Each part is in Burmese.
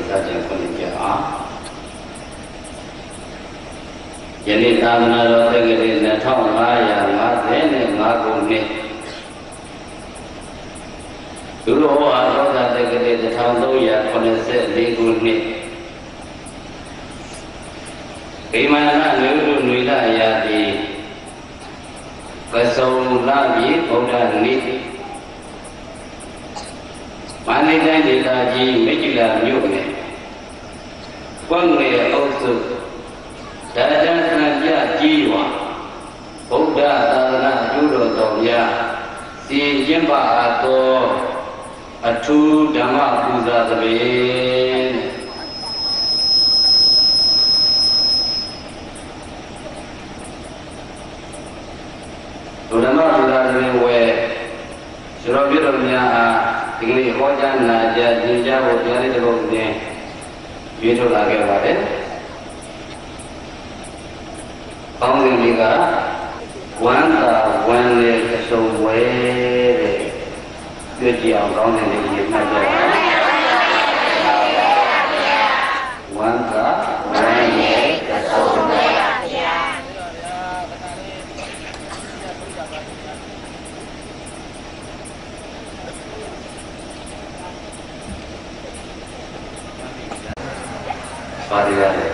Rajan Kunja. Jadi tanah roda gede netong maya matene magune. Dulu orang roda gede netong tu ya kondisi legune. Gimana dulu nila ya di kesau lagi bodan ni. Mana dah dikaji mejilah nyume. Pengen usul. Dadan saja jiwa. Buddha tanah judo doya. Si jemba atau atu dhamma puja tabe. Dhamma puja tabe we. Surabhi ramya tinggi hojan naja jinja hojan itu boleh. Itu lagi apa? Ông đi cả quán là quán để sâu quế để đưa chiều con này để diễn ra cho quán cả quán để sâu quế và đi ra đây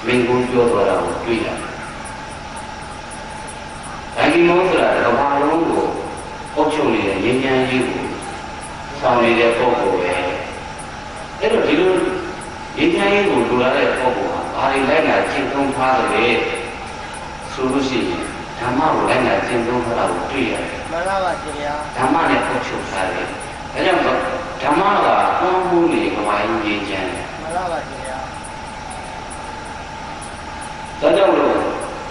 မင်းကိုပြောသွားတာကိုတွေ့ရတယ်။ဒါကြီးမောဆိုတာကဘာလုံးကိုအုပ်ချုပ်နေတဲ့ဉာဏ်ဉာဏ်ကြီးကိုဆောင်နေတဲ့ပုဂ္ဂိုလ်ပဲ။အဲ့တော့ဒီလိုဉာဏ်ဉာဏ်ကြီးကိုလိုလာတဲ့ပုဂ္ဂိုလ်ဟာဘာတွေလိုက်လာကျင့်သုံးထားတယ်ဆိုလို့ရှိရင်ဓမ္မကိုလိုက်လာကျင့်သုံးထားတာကိုတွေ့ရတယ်။မှန်ပါပါရှင်ဗျာ။ဓမ္မနဲ့အုပ်ချုပ်ထားတယ်။ဒါကြောင့်ဓမ္မကကောင်းမှုတွေကဘာကြီးဉာဏ်ဉာဏ်လဲ။မှန်ပါပါရှင်ဗျာ။ဒါကြောင့်လို့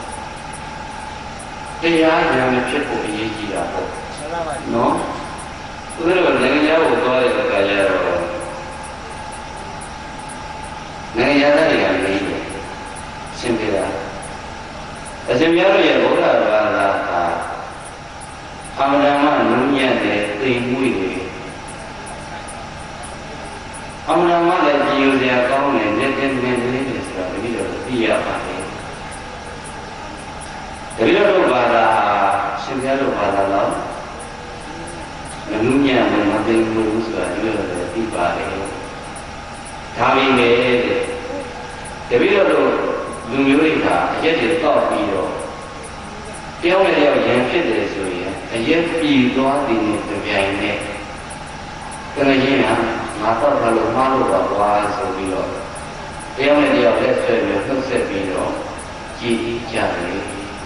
တရားဉာဏ်နဲ့ဖြစ်ဖို့အရေးကြီးတာပေါ့။မှန်ပါပါနော်။သူတို့ကနိုင်ငံကိုသွားတဲ့အခါကျတော့နိုင်ငံသားတွေကလည်းရှင်းပြတာအရှင်မြတ်ရဲ့ဘုရားဘာသာဟာအမှန်တမ်းနုညံ့တဲ့သိမ်မွေ့တွေအမှန်တမ်းလည်းကြည်ယူစရာကောင်းတဲ့နေတဲ့နေလေးတွေဆိုတာတတိယတော့သိရပါတယ်တတိယတော့ဘာသာရှင်ပြတို့ဘာသာတော့နုညံ့တဲ့မသိမ်မွေ့ဘူးဆိုတာဒီလိုလည်းသိပါတယ်ဒါပေမဲ့တပည့်တော်တို့လူမျိုးတွေကအရက်တွေတောက်ပြီးတော့တယောက်နဲ့တယောက်ရန်ဖြစ်တယ်ဆိုရင်အရက်ပြည်သွားတဲ့ကြိုင်နဲ့တကယ်ကြီးကငါတော့ဘာလို့မှားလို့ပါကွာဆိုပြီးတော့တယောက်နဲ့တယောက်လက်ဆွဲပြီးနှုတ်ဆက်ပြီးတော့ကြည်ကြတယ်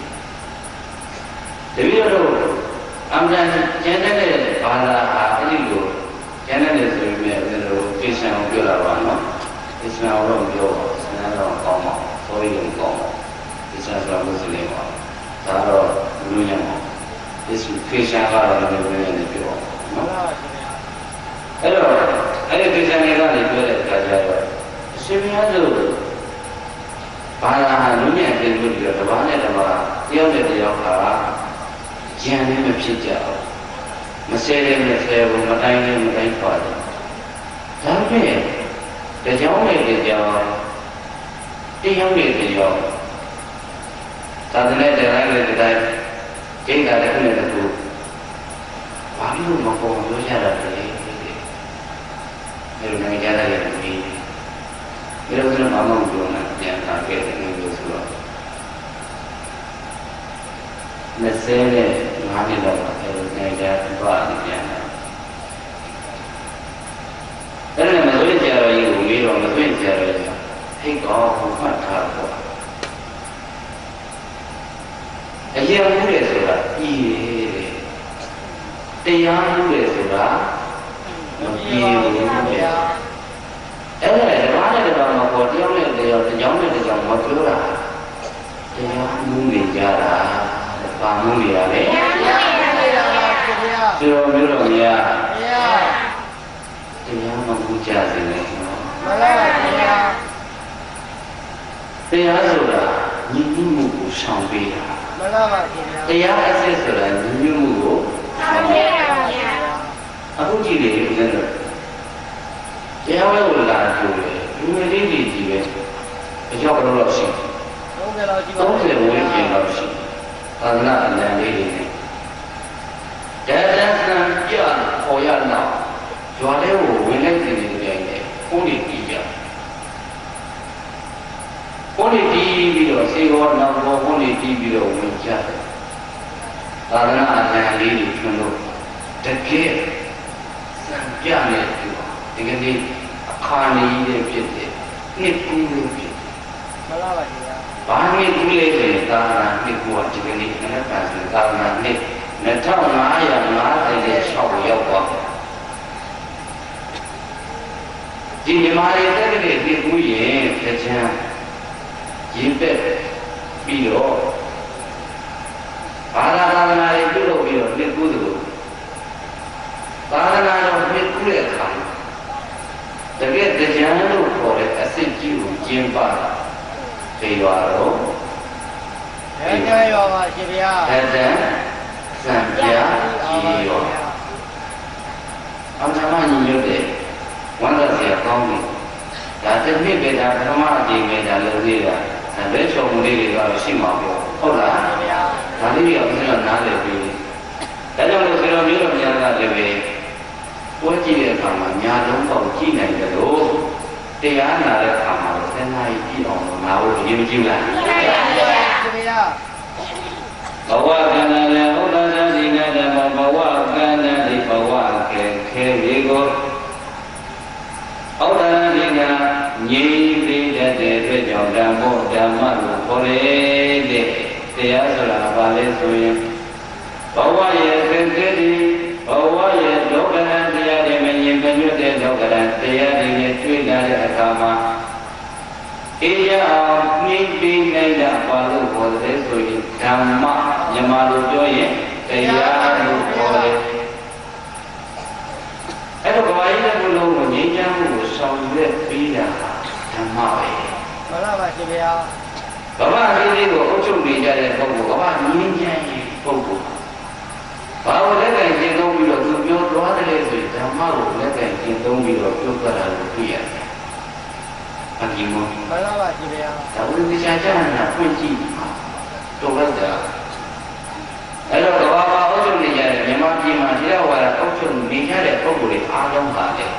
တပည့်တော်တို့အမှန်ကျန်တဲ့ဘာသာအားအဲ့ဒီလိုကျန်တဲ့ဆိုရင်လည်းဘယ်လိုကိစ္စအောင်ပြောတာပါနော်ကိစ္စအောင်တော့ပြောပါဆန္ဒတော့ကောင်းပါဆိုရင်လည်းကောင်းပါကိစ္စဆိုတာမွတ်စလင်ပါဒါတော့လူညံပါဒီကိစ္စကတော့လည်းဘယ်လိုလဲပြောနော်အဲ့တော့အဲ့ဒီကိစ္စတွေကနေပြောတဲ့အခါကျတော့အရှင်ဘုရားတို့ဘာသာလူညံပြင်လို့ပြီးတော့တပါးနဲ့တပါးတယောက်နဲ့တယောက်ကဉာဏ်နဲ့မဖြစ်ကြဘူးမဆဲတဲ့မဆဲဘူးမတိုင်းနဲ့မတိုင်းပါတယ်ဒါပေမဲ့တရားနဲ့တရားတရားနဲ့တရားသာသနာ့တရားနဲ့တရားကျင့်တာလည်းနဲ့တူဘာလို့မပေါ်လို့ရတာလဲဒီလိုနဲ့ကြားရတယ်ဒီဒီလိုဆိုတော့မမပြောနဲ့ပြန်လာခဲ့တယ်လို့ဆိုတော့20နဲ့5နှစ်တော့အဲဒီနေရာသွားနေပြန်တယ်အဲ့ဒါနဲ့မသွေးကြရည်ကိုပြီးတော့မသွေးကြရည်ဟိတ်တော့မှတ်ထားတော့အရင်မှုလေဆိုတာပြီးတယ်တရားမှုလေဆိုတာမပြီးဘူးဗျာအဲ့ဒါလည်းဓမ္မနဲ့ဓမ္မမှာပေါ်တရားနဲ့တရားတရားနဲ့တရားမပြောတာတရားမှုနေကြတာပါမှုနေရလေတရားမှုနေရပါဗျာပြောလို့မရဗျာတရားမပူကြစေနဲ့နော်မှန်ပါပါဗျာတရားဆိုတာညီမှုကိုဆောင်ပေးတာမှန်ပါပါဗျာတရားအစစ်ဆိုတာညီမှုကိုဆောင်ပေးတာပါဗျာအခုကြည့်လေဦးဇင်းတို့တရားဝဲကိုလာကြိုးလေလူငယ်လေးကြီးကြီးပဲအကြောက်တော့ရှိ30လောက်ရှိပါ30ဝန်းကျင်လောက်ရှိသာသနာအလံလေးတွေနဲ့တရားစံပြပေါ်ရတော့ရွာလေးကိုဝင်လိုက်တဲ့နေရာနဲ့ဘုန်းကြီးပြီးကြဘုန်းကြီးပြီးပြီးတော့စေဘောနောက်ဘောဘုန်းကြီးပြီးပြီးတော့ဝင်ကြတယ်သာသနာအလံလေးတွေထွန်းလို့တကယ်စံပြနေပြီဒီကနေ့အခါနေကြီးဖြစ်တယ်နှစ်ကူးလို့ဖြစ်တယ်မှန်ပါပါဗျာဘာနှစ်ကူးလဲဆိုရင်သာသနာနှစ်ကူးကဒီကနေ့နဲ့ပတ်သက်သာသနာနှစ်2556ရောက်သွားတယ်ဒီမြမာရဲ့တက်တဲ့နှစ်ကူးရင်ခချမ်းရင်ပက်ပြီးတော့ဘာသာသာသနာတွေပြုလုပ်ပြီးတော့နှစ်ကူးသူသာသနာတော်နှစ်ကူးတဲ့အခါတကယ်တရားလို့ခေါ်တဲ့အစစ်ကြီးကိုကျင်းပတာပြေရွာတော့တရားရွာပါရှင်ဗျာတဲ့စံပြကြီးရောအမှန်မှန်ညီညွတ်တဲ့ဝမ်းသာစရာကောင်းတယ်ဒါတစ်နှစ်ပဲဒါပထမအကြိမ်ပဲဒါလုပ်သေးတာလက်ချုံမှုလေးတွေကတော့ရှိမှာပေါ့ဟုတ်လားဒါလေးတွေကဘယ်လိုနားလည်ပြီးဒါကြောင့်လို့ဆရာမျိုးတော်များကလည်းပဲပွဲကြည့်တဲ့အခါမှာညာလုံးပေါက်ကြည့်နိုင်တယ်လို့တရားနာတဲ့အခါမှာဆနာရီပြည့်အောင်ငါ့ကိုအရင်မကြည့်လားရှင်ဗျာဘဝကံလည်းဥဒ္ဒဇတိကဓမ္မဘဝကံလည်းဘဝကေခေဒီကိုဥဒ္ဒဇတိကငြိမ်းသေးတဲ့အတွက်ကြောင့်ဓမ္မလို့ခေါ်တဲ့တရားဆိုတာဘာလဲဆိုရင်ဘဝရဲ့ခေခေဒီဘဝရဲ့ဒုက္ခတရားတွေမငြိမ်မညွတ်တဲ့ဒုက္ခတရားတွေနဲ့တွေ့လာတဲ့အခါမှာအေးရအောင်နှိမ့်ပြီးနိုင်တာဘာလို့ခေါ်တယ်ဆိုရင်ဓမ္မမြန်မာလိုပြောရင်တရားလို့ခေါ်တယ်အဲ့တော့ဘာကြီးတဲ့ဘုလုံးကိုငြိမ်းချမ်းမှုကိုဆောင်ရွက်ပြီးတာဓမ္မပဲမှန်ပါရှင်ဗျာဘဝအင်းလေးကိုအုပ်ချုပ်နေကြတဲ့ပုဂ္ဂိုလ်ဘဝငြိမ်းချမ်းရေးပုဂ္ဂိုလ်ဘာလို့လက်ကင်ကျင့်သုံးပြီးတော့သူပြောသွားတယ်ဆိုရင်ဓမ္မကိုလက်ကင်ကျင့်သုံးပြီးတော့ပြောကြတာကိုတွေ့ရတယ်။အကြည့်မမှန်ပါရှင်ဗျာဒါဝိသချာကျမ်းနာဖွင့်ကြည့်တော့လိုက်တာအဲ့တော့ဘာမှအုပ်ချုပ်နေကြတဲ့မြန်မာပြည်မှာတရားဝါဒအုပ်ချုပ်နေကြတဲ့ပုဂ္ဂိုလ်တွေအားလုံးပါလေ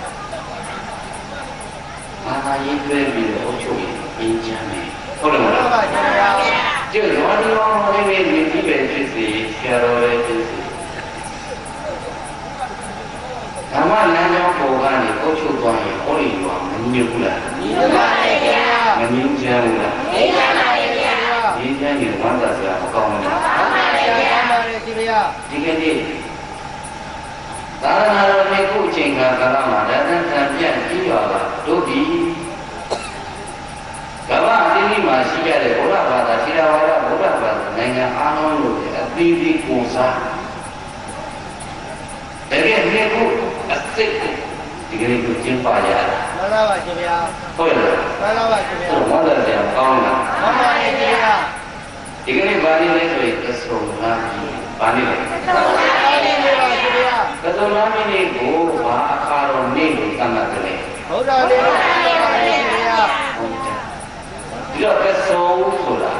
ဘာသာရေးတွဲပြီးတော့အုပ်ချုပ်ရင်အင်းချမ်းတယ်ဟုတ်တယ်မလားမှန်ပါရှင်ဗျာကျတော့ဘာလို့ဟောနေနေဒီပဲဖြစ်စီဆရာတော်ပဲဖြစ်စီဓမ္မလမ်းကြောင်းပေါ်ကနေအုပ်ချုပ်သွားရင်ဟောဒီရွာမငြိမ်ဘူးလားငြိမ်ပါရဲ့ဗျာမငြိမ်ချမ်းဘူးလားငြိမ်ပါရဲ့ဗျာငြိမ်ချမ်းရင်ဝမ်းသာစရာမကောင်းဘူးလားမှန်ပါရဲ့ဗျာမှန်ပါရဲ့ရှင်ဗျာဒီကနေ့သာသနာတော်နဲ့ခုအချိန်ကာလမှာဒါသံသံပြန့်ပြီးရွာကတို့ဒီကမ္ဘာအသီးသီးမှာရှိကြတဲ့ဘုရားဘာသာသီလဝါဒဘုရားဘာသာနိုင်ငံအားလုံးလို့အသီးသီးကိုစားတကယ်မြေကိုအစိတ်ဒီကနေ့ကိုကျင်းပရတာမှန်ပါရှင်ဗျာဟုတ်လားမှန်ပါရှင်ဗျာဘာသာပြန်ကောင်းလားမှန်ပါရှင်ဗျာဒီကနေ့ဘာလို့လဲဆိုရင်သဆုံလားဘာလို့လဲသဆုံလားပါရှင်ဗျာသဆုံလားမင်းကိုဘာအခါတော်နေ့လို့သတ်မှတ်တယ်လေဟုတ်တယ်လေပါရှင်ဗျာဒီတော့သဆုံဆိုတာ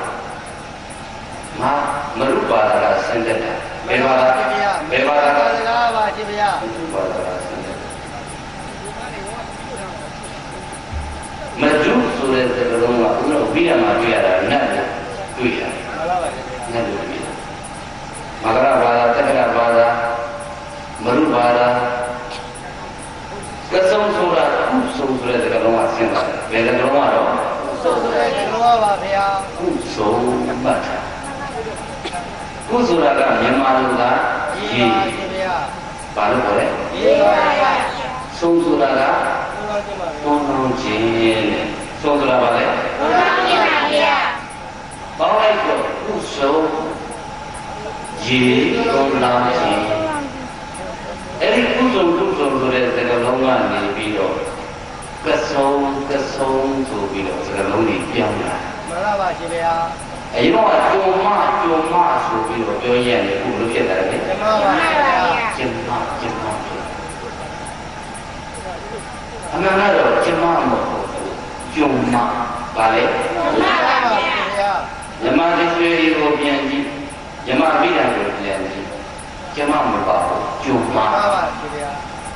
မရုပါဒရာစင်တဲ့ဘယ်ပါလားဘယ်ပါလားပါရှင်ဗျာမရုပါဒရာစင်တဲ့မဒုဆိုတဲ့စကားလုံးကဦးတော်ဝိရမှာတွေ့ရတာနတ်တွေ့ရတယ်မှန်ပါပါနတ်တွေ့ရတယ်မဂရဘာသာတက္ကရာဘာသာမရုဘာသာကဆုံဆိုတာဥဆုံဆိုတဲ့စကားလုံးကဆင်းလာတယ်ဘယ်စကားလုံးကတော့ဥဆုံဆိုတဲ့စကားလုံးပါဗျာဥဆုံမှတ်တာဥဆိုတာကမြန်မာလိုကရေးပါရှင်ဗျာဘာလို့ခေါ်လဲရေးပါဗျာဆုံဆိုတာကဘုံလုံးခြင်းတဲ့ဆုံဆိုတာဘာလဲဘုံလုံးခြင်းပါဗျာပေါင်းလိုက်တော့ဥဆုံရေလုံးလာခြင်းအဲ့ဒီဥဆုံဆိုတဲ့စကားလုံးကနေပြီးတော့ကဆုံဆိုပြီးတော့စကားလုံးတွေပြောင်းလာမှန်ပါရှင်ဗျာအရင်ကကြုံမဆိုပြီးတော့ပြောရတယ်ခုလိုဖြစ်တယ်လေကျမပါဗျာကျမအမှန်ကတော့ကျမမဟုတ်ဘူးကြုံမပါလေမှန်ပါဗျာယမတိဆွေကိုပြန်ကြည့်ယမမိတာကိုပြန်ကြည့်ကျမမပါဘူးကြုံမပါပါဗျာ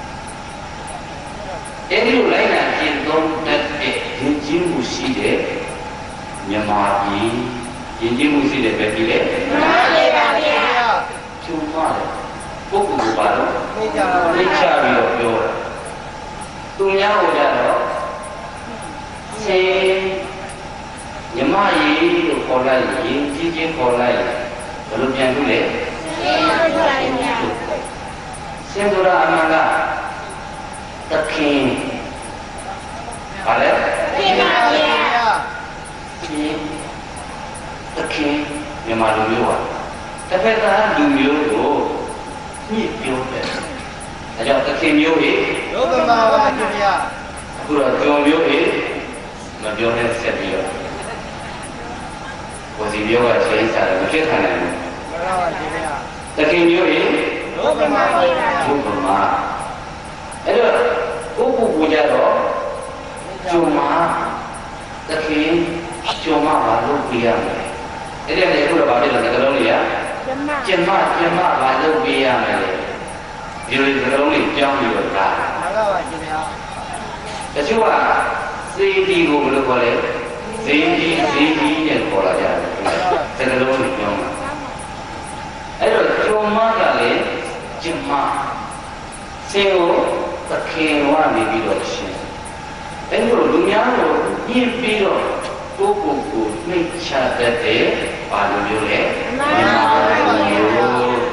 အဲ့ဒီလိုလိုက်လာကျင့်သုံးတတ်တဲ့ယဉ်ကျေးမှုရှိတဲ့မြမကြီးယဉ်ကျေးမှုရှိတဲ့ပဲဒီလေမှန်ပါဗျာကျုံပါတယ်ပုဂ္ဂိုလ်ကပါတော့သိကြပါဘူးသိချပြီးတော့ပြောတာသူများဟောကြတော့ဆေမြမကြီးလို့ခေါ်လိုက်ရင်ကြီးကြီးခေါ်လိုက်ဘယ်လိုပြန်လို့လဲဆေဟုတ်ပါဗျာဆေဆိုတာအမှန်ကသခင်ဘာလဲသခင်ပါဗျာသခင်မြန်မာလူမျိုးပါတစ်ဖက်ကလူမျိုးကိုညှိပြောတယ်ဒါကြောင့်သခင်မျိုးကြီးဒုက္ခပါပါဗျာအခုတော့ကျော်မျိုးကြီးမပြောနဲ့ဆက်ပြီးတော့ဝစီမျိုးကချိန်စားတယ်မဖြစ်ခံနိုင်ဘူးမှန်ပါပါဗျာသခင်မျိုးကြီးဒုက္ခပါပါဗျာဒုက္ခပါအဲ့တော့ကိုကိုကိုကြတော့ကျုံမသခင်ကျုံမဘာလို့ပြရမလဲအဲ့ဒီကနေအခုတော့ဗာဖြစ်လာတဲ့ကလုံးလေးကကျမဘာလုပ်ပေးရမလဲဒီလိုကလုံးလေးကြောင်းပြီးတော့ဒါမှန်ပါပါရှင်ဗျာတချို့ကစစေတီကိုဘယ်လိုခေါ်လဲစေတီနဲ့ခေါ်လာကြတယ်စကလုံးကိုပြောမှာအဲ့တော့ကျော်မကလည်းကျမစင်ကိုသခင်ကနေပြီးတော့ရှင်အဲ့လိုလူများကိုညှိပြီးတော့ကိုယ့်ကိုယ်ကိုနှိမ့်ချတတ်တဲ့ဘာလိုမျိုးလဲမှန်ပါပါဘုရား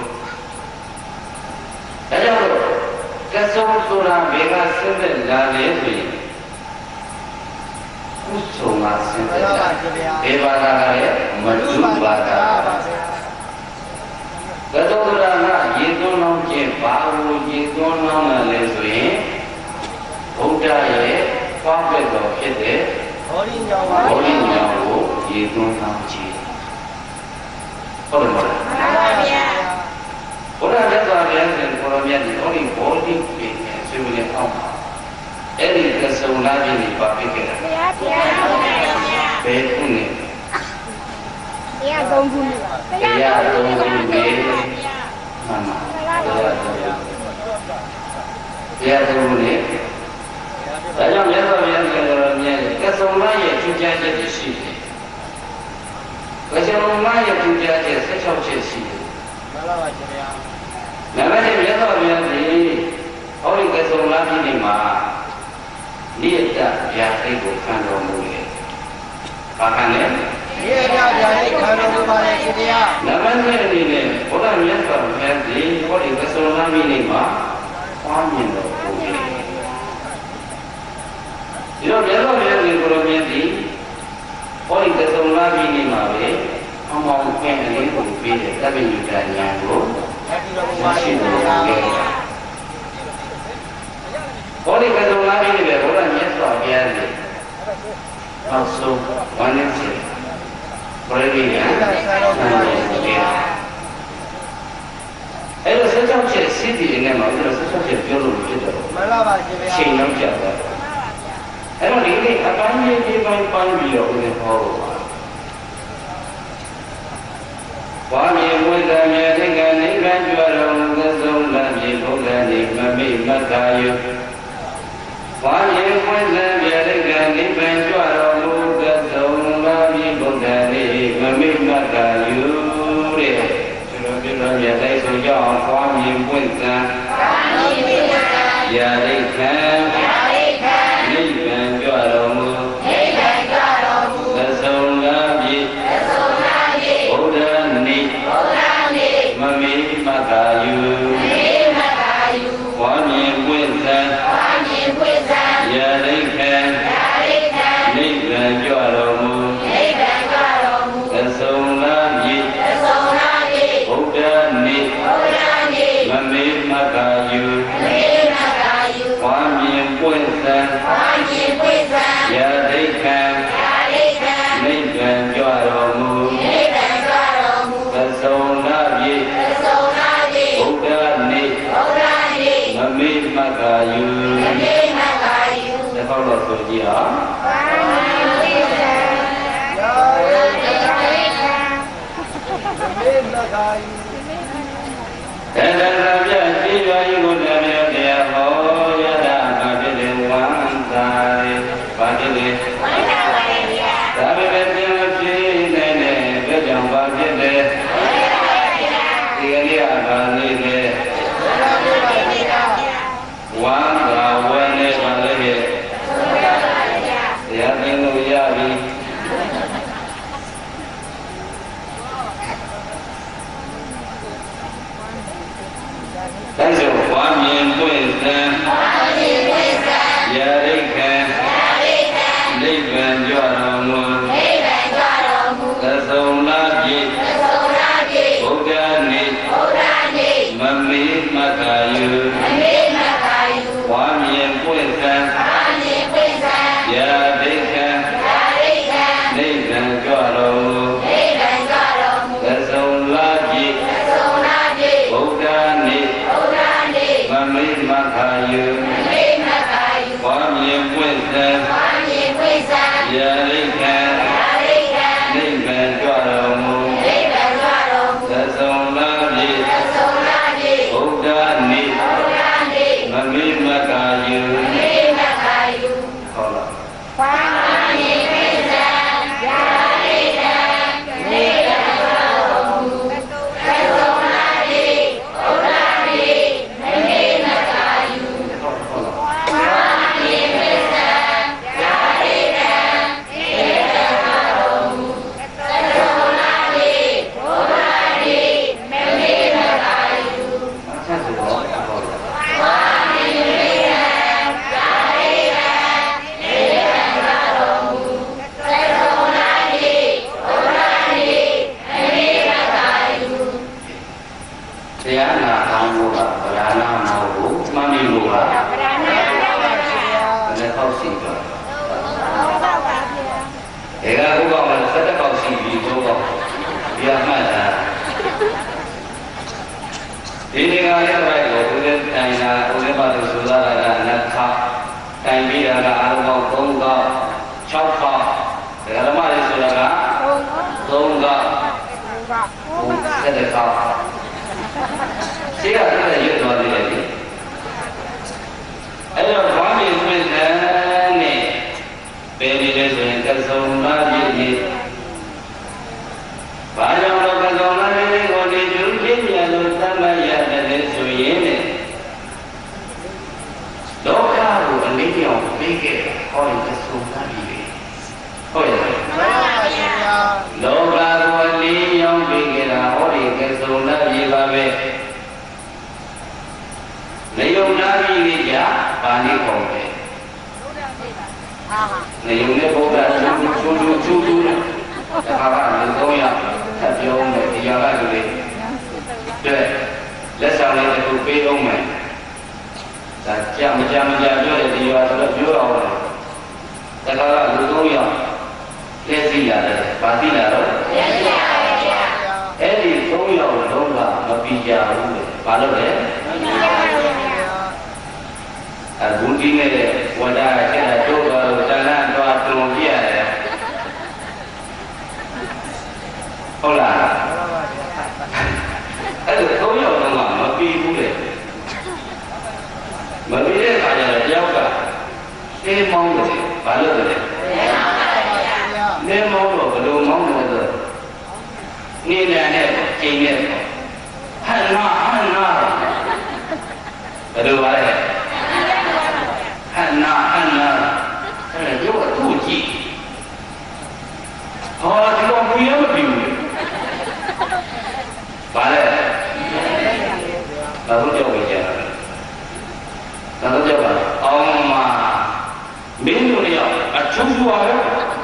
ဒါကြောင့်ကစုံဆိုတာဘယ်ကဆက်သက်လာလဲဆိုရင်ကုစုံကဆက်သက်လာဘယ်ဘာသာကလဲမတုဘာသာကစုံဆိုတာကရေသွန်းလောင်းခြင်းဘာလို့ရေသွန်းလောင်းလာလဲဆိုရင်ဘုရားရဲ့ဖွားပြတော်ဖြစ်တဲ့ဘောဓိညောင်ကိုရေသွန်းလောင်းခြင်းဟုတ်တယ်မလားမှန်ပါဗျာဘုရားမြတ်စွာဘုရားရှင်ကိုရောမြတ်ဒီဟောဒီဘောဓိပင်ဆွေးနွေးအောင်အဲ့ဒီကစုံလာခြင်းဒီပါဖြစ်ခဲ့တာဘုရားဘယ်ခုနဲ့တရားသုံးခုနဲ့ပါတရားသုံးခုနဲ့မှန်ပါတရားသုံးခုနဲ့ဒါကြောင့်မြတ်စွာဘုရားရှင်ကိုရောမြတ်ကစုံလာရဲ့ကျူးကြားချက်ရှိတယ်ကစုံလာရဲ့ကျူးကြားချက်16ချက်ရှိတယ်မှန်ပါပါရှင်ဗျာနံပါတ်1မြတ်စွာဘုရားရှင်ဟောဒီကစုံလာပြည်နေမှာနိယတဗျာတိတ်ကိုခံတော်မူတယ်။ဘာခံလဲ။နိယတဗျာတိတ်ခံတော်မူပါလေရှင်ဗျာနံပါတ်2အနေနဲ့ဘုရားမြတ်စွာဘုရားရှင်ဟောဒီကစုံလာပြည်နေမှာပွားမြင်တော်မူတယ်။ဒီတော့မြတ်စွာဘုရားရှင်ကိုလိုမြတ်သည်ဟောဒီကစုံလာပြည်နေမှာပဲအမောင်ကျင့်အလေးကိုပြီးတဲ့တပည့်ညုတဉာဏ်ကိုရှိတော်မူတယ်။ဘောဓိကစုံလာပြီးပြီဘုရားမြတ်စွာဘုရားရှင်နောက်ဆုံးဝမ်းနည်းစေဘုရားကြီးကအဲ့လိုဆက်ကြောက်ချက်စီးတည်နေမှာအဲ့လိုဆက်ကြောက်ချက်ပြောလို့ဖြစ်တယ်မှန်ပါပါရှင်ဗျာချိန်ရောက်ကြတယ်အဲ့တော့ဒီနေ့အတိုင်းကြီးဒီပိုင်းပိုင်းပြီးတော့ဦးဇင်းဟောလို့ပါဝါမြေဝိသမြေတိကနိဗ္ဗာန်ကြွတော်မူသောသုံးလမြေဘုရားနေမမိမက္ခာယဝါမြေဝိသမြေတိကနိဗ္ဗာန်ကြွတော်မူသောသုံးလမြေဘုရားနေမမိမက္ခာယတဲ့ကျွန်တော်ပြောရတဲ့တိုက်ဆိုကြအောင်ဝါမြေဝိသယာရိခံနိဗ္ဗာန်ကြွတော်မူသောသုံးလမြေဘုရားနေမမေမက္ခာယဝါမြေဝိသယာရိခံနိဗ္ဗာန်ကြွတော်မူသသုံးလမြေဘုရားနေမမေမက္ခာယဝါမြေဝိသယာရိခံနိဗ္ဗာန်ကြွတော်မူသသုံးလမြေဘုရားနေမမေမက္ခာယတစ်ခေါက်တော့ဆိုကြည့်ဟာတဏ္ဍာပြကြည်ပါဤကိုလည်းတရားဟောရတာဘာဖြစ်လဲဝမ်းသာဘာဖြစ်လဲဝမ်းသာပါလေဗျာဒါပဲပဲသင်ဖြစ်နေတဲ့ဘယ်ကြောင့်ဘာဖြစ်လဲဝမ်းသာပါဗျာဒီကနေ့ကဘာလေးလဲဝမ်းသာဝမ်းနေပါလေတရားသင်လို့ရပြီဒါဆိုဝါမြင်ပွင့်သံယာရိခံနိဗ္ဗာန်ကြွတော်မူသသုံးလပြေဘုရားနေမမေမက္ခာယဝါမြင်ပွင့်သံယာရိခံနိဗ္ဗာန်ကြွတော်မူသသုံးလပြေဘုရားနေမမေမက္ခာယဝါမြင်ပွင့်သံယာရိခံနိဗ္ဗာန်ကြွတော်မူသသုံးလပြေဘုရားနေမမေမက္ခာယပြတ်မှတ်တာဒီနေရာလေးတော့ကိုဦးလေးတိုင်တာဦးလေးပါလို့ဆိုတာကနှစ်ခါတိုင်ပြီးတာကအားလုံး3ခေါက်6ခေါက်ဓမ္မလေးဆိုတာက3ခေါက်7ခေါက်ရှိရတဲ့ရွတ်တော်လေးလေအဲ့တော့ဘာမြင်တွေ့တဲ့နဲ့ဘယ်နည်းလဲဆိုရင်ကစုံလာပြည့်နေဘာကြောင့်လို့ကစုံလာပြည့်ကိုဒီကျူးပြည့်မြတ်လို့သတ်မှတ်ရတယ်ဆိုရင်လောကကိုအလေးပြောင်းပြီးခဲ့ဟောရင်ကစုံလာပြည့်ဟုတ်ရဲ့မှန်ပါဗျာလောကကိုအလေးပြောင်းပြီးခဲ့တာဟောရင်ကစုံလာပြည့်ပါပဲနေုံနာပြီးကြပါဠိခေါ်တယ်နေုံနဲ့ဘုရားကျူးနဲ့ဒါကလည်း300ထပ်ပြောမယ်ဒီရကလူတွေတဲ့လက်ဆောင်လေးတစ်ခုပေးအောင်မယ်ဒါကြာမပြောတဲ့ဒီရဆိုတော့ပြောအောင်ဒါကလူ300လက်စီရတယ်ဗာတိလာတော့လက်စီရပါဗျာအဲ့ဒီ300လုံးကမပြီးကြဘူးလေဘာလို့လဲမပြီးကြပါဘူးအခုဒီနေ့ဝဒကျက်တော့တန်လန့်တော့တုံပြရတယ်ဟုတ်လားအဲ့ဒါ3ယောက်တော့မပြီးဘူးလေမပြီးတဲ့အခါကျတော့တယောက်ကနေမောင်းတယ်ဘာလို့လဲနေမောင်းတော့ဘယ်လိုမောင်းလဲဆိုနေနဲ့ကျင်းနဲ့ဟန်နာဘယ်လိုပါလဲဟန်နာအဲ့ဒါရုပ်အထူးကြည့်ဟောဒီတော့ဘူးရမပြီးဘူးဘာလဲဘာလို့ကြောက်နေကြလဲဘာလို့ကြောက်ပါအောင်မမင်းတို့လည်းအထူးစွာပဲ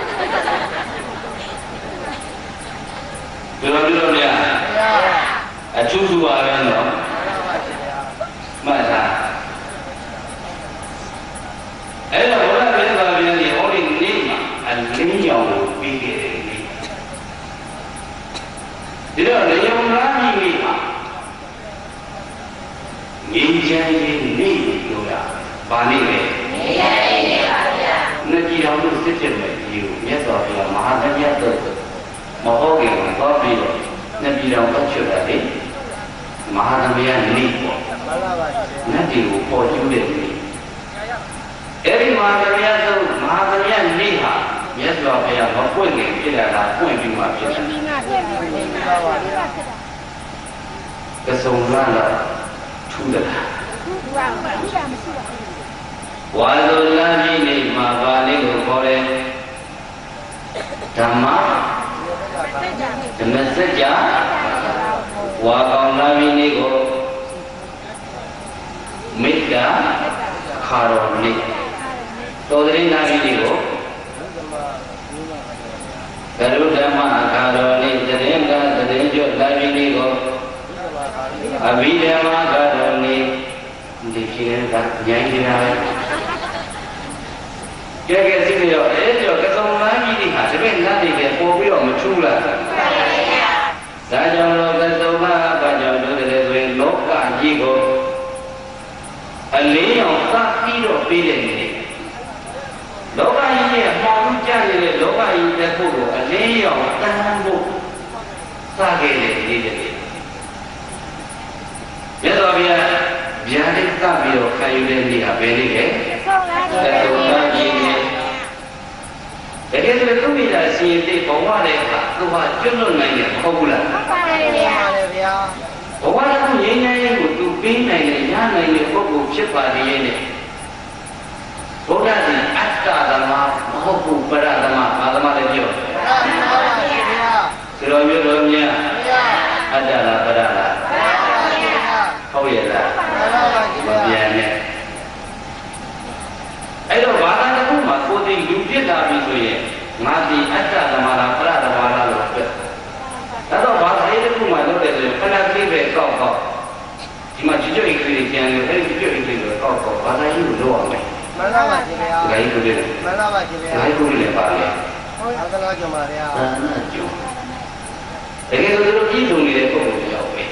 ဘယ်လိုလုပ်လဲအထူးစွာပဲနော်မှတ်သားအဲ့တော့ဘုရားပြည့်စုံပြန်ဒီဟောဒီနေ့မှာအလင်းရောင်ကိုပြီးခဲ့တယ်ဒီတော့လေယုံလားကြီးမှာငြိမ်းချမ်းရေးနေ့လို့ရပါနေလေငြိမ်းချမ်းရေးနေ့ပါဗျာနှစ်ကြည်တော်တို့စစ်ဖြစ်မဲ့ဒီကိုမြတ်စွာဘုရားမဟာတရားတော်မဟုတ်ခင်တော့ပြီးတော့နှစ်ကြည်တော်ပတ်ချွတ်တယ်လေမဟာတရားနေ့ပေါ့မှန်ပါပါနတ်ဒီကိုပေါ်ကျူးတဲ့နေ့အဲ့ဒီမဟာတရားဆုံးမဟာတရားနေ့ဟာမြတ်စွာဘုရားမပွင့်ခင်ဖြစ်တာကပွင့်ပြီးမှဖြစ်တာကစုံလာတော့ထူးတယ်ဝါဇုလာကြီးနေ့မှာပါဠိကိုခေါ်တယ်ဓမ္မစကြာဝါကောင်လာကြီးနေ့ကိုမေတ္တာခါတော်နေ့တော်တဲ့နာကြီးနေ့ကိုကရုဓမ္မအခါတော်နေ့တရင်ကတရင်ကျွတ်လာပြီးနေ့ကိုအဘိဓမ္မာအခါတော်နေ့ဒီကိလေသာဉာဏ်ကြီးလာကဲစီနေတော့အဲ့ကျော်ကစုံလမ်းကြီးတွေဟာတပည့်နတ်တွေလည်းပေါ်ပြီးတော့မထူးလားဒါကြောင့်လို့ကစုံလမ်းဘာကြောင့်လို့လဲဆိုရင်လောကကြီးကိုအလင်းရောင်သတ်ပြီးတော့ပြီးတဲ့နေ့လောကကြီးရဲ့မှောင်ကြနေတဲ့လောကကြီးတစ်ခုကိုအလင်းရောင်တန်းဖို့စခဲ့တဲ့နေ့တွေမြတ်စွာဘုရားဗျာဒိတ်သပြီးတော့ခံယူတဲ့နေ့ဟာဘယ်နေ့လဲဆုံးလာကြီးနေ့တကယ်လို့သူမိတာရှင်တိတ်ဘဝတဲ့အခါသူဟာကျွတ်လွတ်နိုင်တယ်မဟုတ်ဘူးလားဟုတ်ပါတယ်ဗျာဘဝတစ်ခုငြိမ်းချမ်းရေးကိုသူပေးနိုင်တယ်ရနိုင်တဲ့ပုဂ္ဂိုလ်ဖြစ်ပါလေရဲ့ဘုရားရှင်အတ္တဓမ္မမဟုတ်ဘူးပရဓမ္မဘာဓမ္မလဲပြောဆိုတော့မျိုးတော်မြတ်အတ္တလားပရလားဟုတ်ရဲ့လားမပြန်နဲ့အဲ့တော့ဘာသာတစ်ခုမှာကိုယ်တည်လူဖြစ်လာပြီဆိုရင်ငါဒီအတ္တဓမ္မလားပရဓမ္မလားလို့ပြောဒါတော့ဘာသာရေးတစ်ခုမှာလုပ်တယ်ဆိုရင်ခဏလေးပဲကောက်ဒီမှာကျွတ်အိတ်ကလေးကျန်တယ်အဲ့ဒီကျွတ်အိတ်ကလေးကိုကောက်ဘာသာရေးကိုလုပ်အောင်မယ်မှန်ပါပါရှင်ဗျာဂိုင်းကိုလေမှန်ပါပါရှင်ဗျာဂိုင်းကိုလေပါလေဟုတ်ကဲ့လားကြပါဗျာဒါနဲ့ကျုံတကယ်ဆိုသူတို့ပြည်စုံနေတဲ့ပုံကိုရောက်ပဲ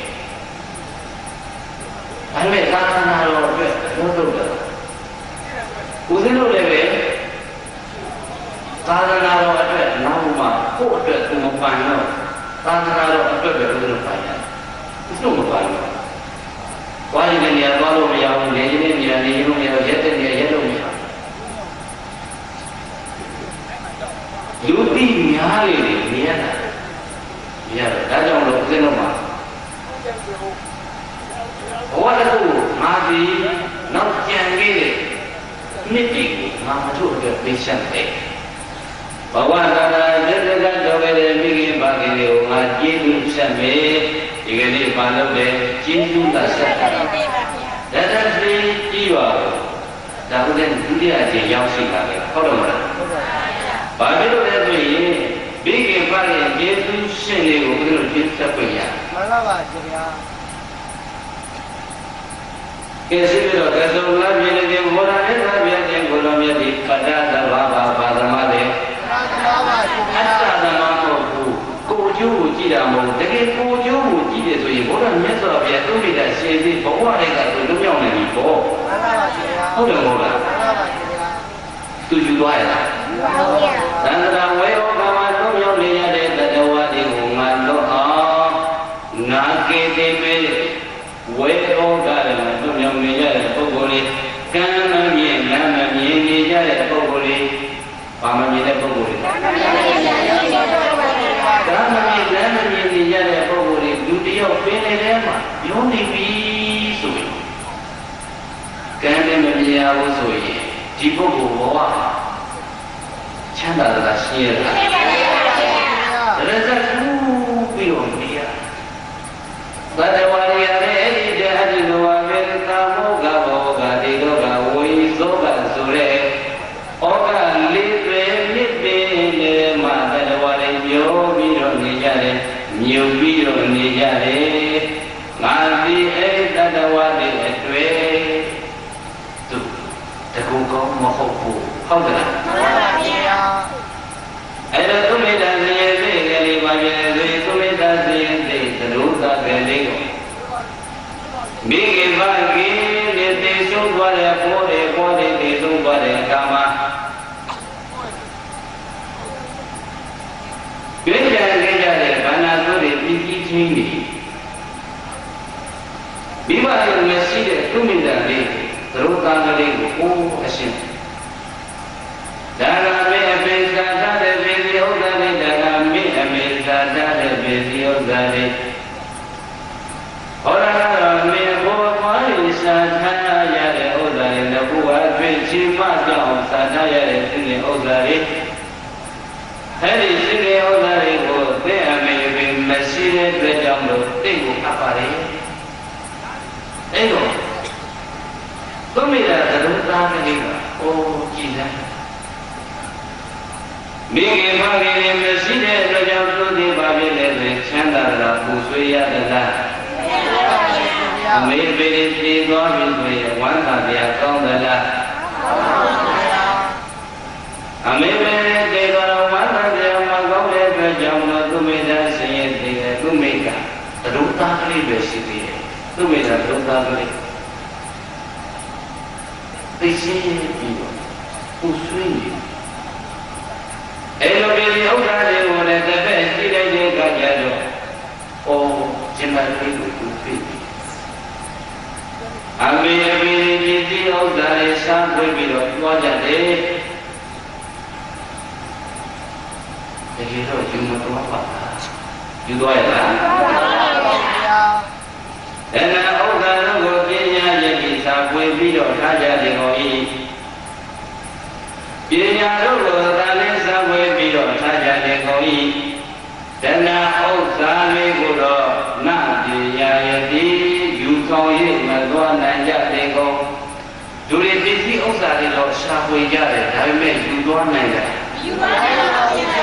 ဒါပေမဲ့သာသနာတော်အတွက်လုံးလုံးတယ်ဦးဇင်းတို့လည်းပဲသာသနာတော်အတွက်နောက်မှကိုယ့်အတွက်သူမပန်တော့သာသနာတော်အတွက်ပဲဦးဇင်းတို့ပန်ရတယ်ဦးဇင်းတို့မပန်တော့ဝါရင်နေရာသွားလို့မရဘူးနေရင်နေရာနေရင်လို့မရဘူးရက်တဲ့နေရာရက်လို့မရဘူးလူတိများလေနေရတာမရတော့ဒါကြောင့်လို့ဦးဇင်းတို့မှာဘဝတစ်ခုငါဒီနောက်ကြံခဲ့တဲ့နှစ်တည်းကိုငါမတို့အတွက်ပေးချက်တယ်ဘဝသာသာသစ္စာတော်ခဲ့တဲ့မိခင်ပါခင်တွေကိုငါကျေးဇူးဆက်မယ်ဒီကနေ့ပါလို့လေကျေးဇူးသာဆက်တယ်ဒါတည်းကြီးပါဘူးဒါဦးဇင်းဒုတိယအကြိမ်ရောက်ရှိလာတယ်ဟုတ်တယ်မလားဘာဖြစ်လို့လဲဆိုရင်မိခင်ပါခင်ကျေးဇူးရှင်တွေကိုဦးဇင်းတို့ကျေးဇူးဆက်ပြရမှန်ပါပါရှင်ဗျာကဲရှိပြီးတော့ကစုံလာပြည့်တဲ့ဘောရနဲ့သာပြည့်တဲ့ဘုရားမြတ်ဒီပတ္တသဘာဝဘာသမတဲ့အတ္တသမမဟုတ်ဘူးကိုကျိုးကိုကြည့်တာမဟုတ်တကယ်ကိုကျိုးကိုကြည့်တယ်ဆိုရင်ဘုရားမြတ်စွာဘုရားသူ့မိတာရှင်းပြီးဘဝတွေကသူလွတ်မြောက်နေပြီပေါ့မှန်ပါပါရှင်ဗျာဟုတ်တယ်မဟုတ်လားမှန်ပါပါရှင်ဗျာသူယူသွားရလားဟုတ်ပါဘူးသံဃာဝေဟောကမလွတ်မြောက်နေရတဲ့တတဝါတွေကိုငါလွတ်အောင်နာကေတိမေဝေဩကာရမှာလွတ်မြောက်နေရတဲ့ပုဂ္ဂိုလ်တွေကံမမြင်နာမမြင်နေကြတဲ့ပုဂ္ဂိုလ်တွေဘာမမြင်တဲ့ပုဂ္ဂိုလ်တွေကံမမြင်နာမမြင်နေကြတဲ့ပုဂ္ဂိုလ်တွေလူတယောက်ပင်နေတဲ့မှာယုံနေပြီဆိုရင်ကံနဲ့မမြင်ရဘူးဆိုရင်ဒီပုဂ္ဂိုလ်ဘဝချမ်းသာတာရှင်းရတာဒါလည်းသက်ထူးပြီးတော့နေရသတ္တဝါတွေရဲ့အဲ့ဒီတဲ့အဒီလောမေသာမောကဘောဂတိလောကဝိဇောကဆိုတဲ့ဩကလေးတွေမြစ်ပင်နေမှာသတ္တဝါတွေမျိုးပြီးတော့နေကြတယ်မြုပ်ပြီးတော့နေကြတယ်ငါဒီအဲ့သတ္တဝါတွေအတွေ့သူတကူကောင်းမဟုတ်ဘူးဟုတ်တယ်လားမှန်ပါပါရှင်ဗျာအဲ့တော့သူမိတာစီရင်စိတ်ကလေးပါပြန်ဆိုရင်သူမိတာစီရင်စိတ်သရုပ်သားကလေးကိုမိခင်ပါခင်နဲ့တည်ဆုံးသွားတဲ့ပေါ်တဲ့တည်ဆုံးသွားတဲ့အခါမှာကြွေးကြခဲ့ကြတဲ့ဘာနာတို့တွေပြည်ကြီးချင်းနေမိဘရဲ့မရှိတဲ့သူမိတာလေးသရုပ်သားကလေးကိုအိုးအရှင်ဒါကမေအပိသာတတဲ့ပေစီဥဒ္ဒတိဒါကမေအပိသာတတဲ့ပေစီဥဒ္ဒတိဟောရတော်မေဘောပွားရစာထားရတဲ့ဥဒ္ဒတိတခုအဖြစ်ရှိမှကြောင့်စာထားရတဲ့စိနေဥဒ္ဒတိအဲဒီစိနေဥဒ္ဒတိကိုသိအမေပင်မရှိတဲ့အတွက်ကြောင့်လို့သိကိုအပ်ပါတယ်အဲ့တော့သူမိတာသရုပ်သားကလေးကအိုးကြည်လားမိခင်မခင်နဲ့မရှိတဲ့အတွက်ကြောင့်သူသည်ပါဖြစ်တဲ့တွင်ချမ်းသာတာပူဆွေးရသလားအမေပေပြည်သွားပြီဆိုရင်ဝမ်းသာပြကောင်းသလားအမေပေတေတော်ဝမ်းသာပြမကောင်းတဲ့အတွက်ကြောင့်သူမိသားဆင်းရဲတဲ့သူမိကသရုပ်သားကလေးပဲရှိသေးတယ်သူမိသားသရုပ်သားကလေးသိရှိပြီးတော့ပူဆွေးနေအဲ့လိုပြည်ဥဒ္ဒါတွေကိုလည်းတစ်ဖက်ရှိလိုက်တဲ့အခါကျတော့အော်ကျင်မလေးကိုသူသိအမေအမေပြည်စည်းဥဒ္ဒါတွေရှားဖွေးပြီးတော့တွားကြတယ်တကယ်တော့ယူမတော်ပါယူသွားရလားအဲ့ဒါဥဒ္ဒါတို့ကိုပညာရည်ပြီးရှားဖွေးပြီးတော့ထားကြတယ်ဟောဤပညာတို့ကိုသာလေးစာဝေးပြီးတော့ထားကြတယ်ကောဤတဏှာဥစ္စာလေးကိုတော့နပညာယတိယူဆောင်ရမသွားနိုင်ကြတယ်ကောဒုရပစ္စည်းဥစ္စာတွေတော့ရှာဖွေကြတယ်ဒါပေမဲ့ယူသွားနိုင်တယ်ယူသွားနိုင်ပါဘူးဗျာ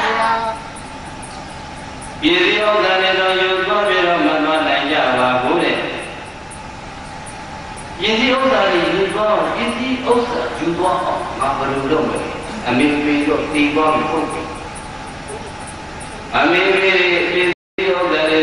ပြည်စည်းဥစ္စာတွေတော့ယူသွားပြီးတော့မသွားနိုင်ကြပါဘူးတဲ့ပြည်စည်းဥစ္စာတွေယူသွားပြည်စည်းဥစ္စာယူသွားအောင်ငါဘယ်လိုလုပ်မလဲအမေပြီးတော့တည်သွားပြီဟုတ်ပြီအမေပြီးပြည်စည်းဥစ္စာတွေ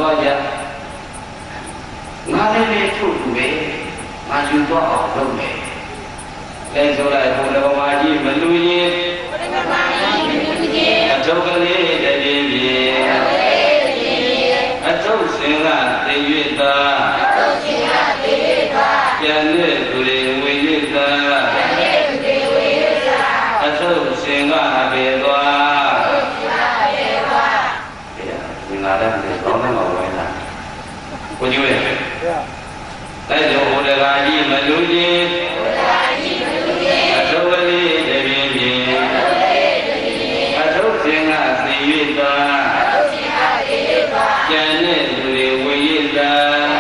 သွားကြငါလည်းလေထုတ်သူပဲငါယူသွားအောင်လုပ်မယ်လဲဆိုလိုက်ဘုရားမကြီးမလူရင်ဘုရားမကြီးမလူရင်အထုပ်ကလေးတည်းပြင်းပြင်းအထုပ်စင်ကတည်၍သာအထုပ်စင်ကတည်၍သာပြန်တဲ့သူတွေဝင်၍သာပြန်တဲ့သူတွေဝင်၍သာအထုပ်စင်ကအပေသွားအထုပ်စင်ကအပေသွားဒီငါလည်းဒီကောင်းတဲ့မှာဝင်လာကိုကြီးရဲ့တိုက်တော်ဘုရားကြီးမလူရင်ဘုရားကြီးမလူရင်အထုပ်ကလေးတည်းပြင်းပြင်းအထုပ်စင်ကတည်၍သာအထုပ်စင်ကတည်၍သာပြန်တဲ့သူတွေဝင်၍သာ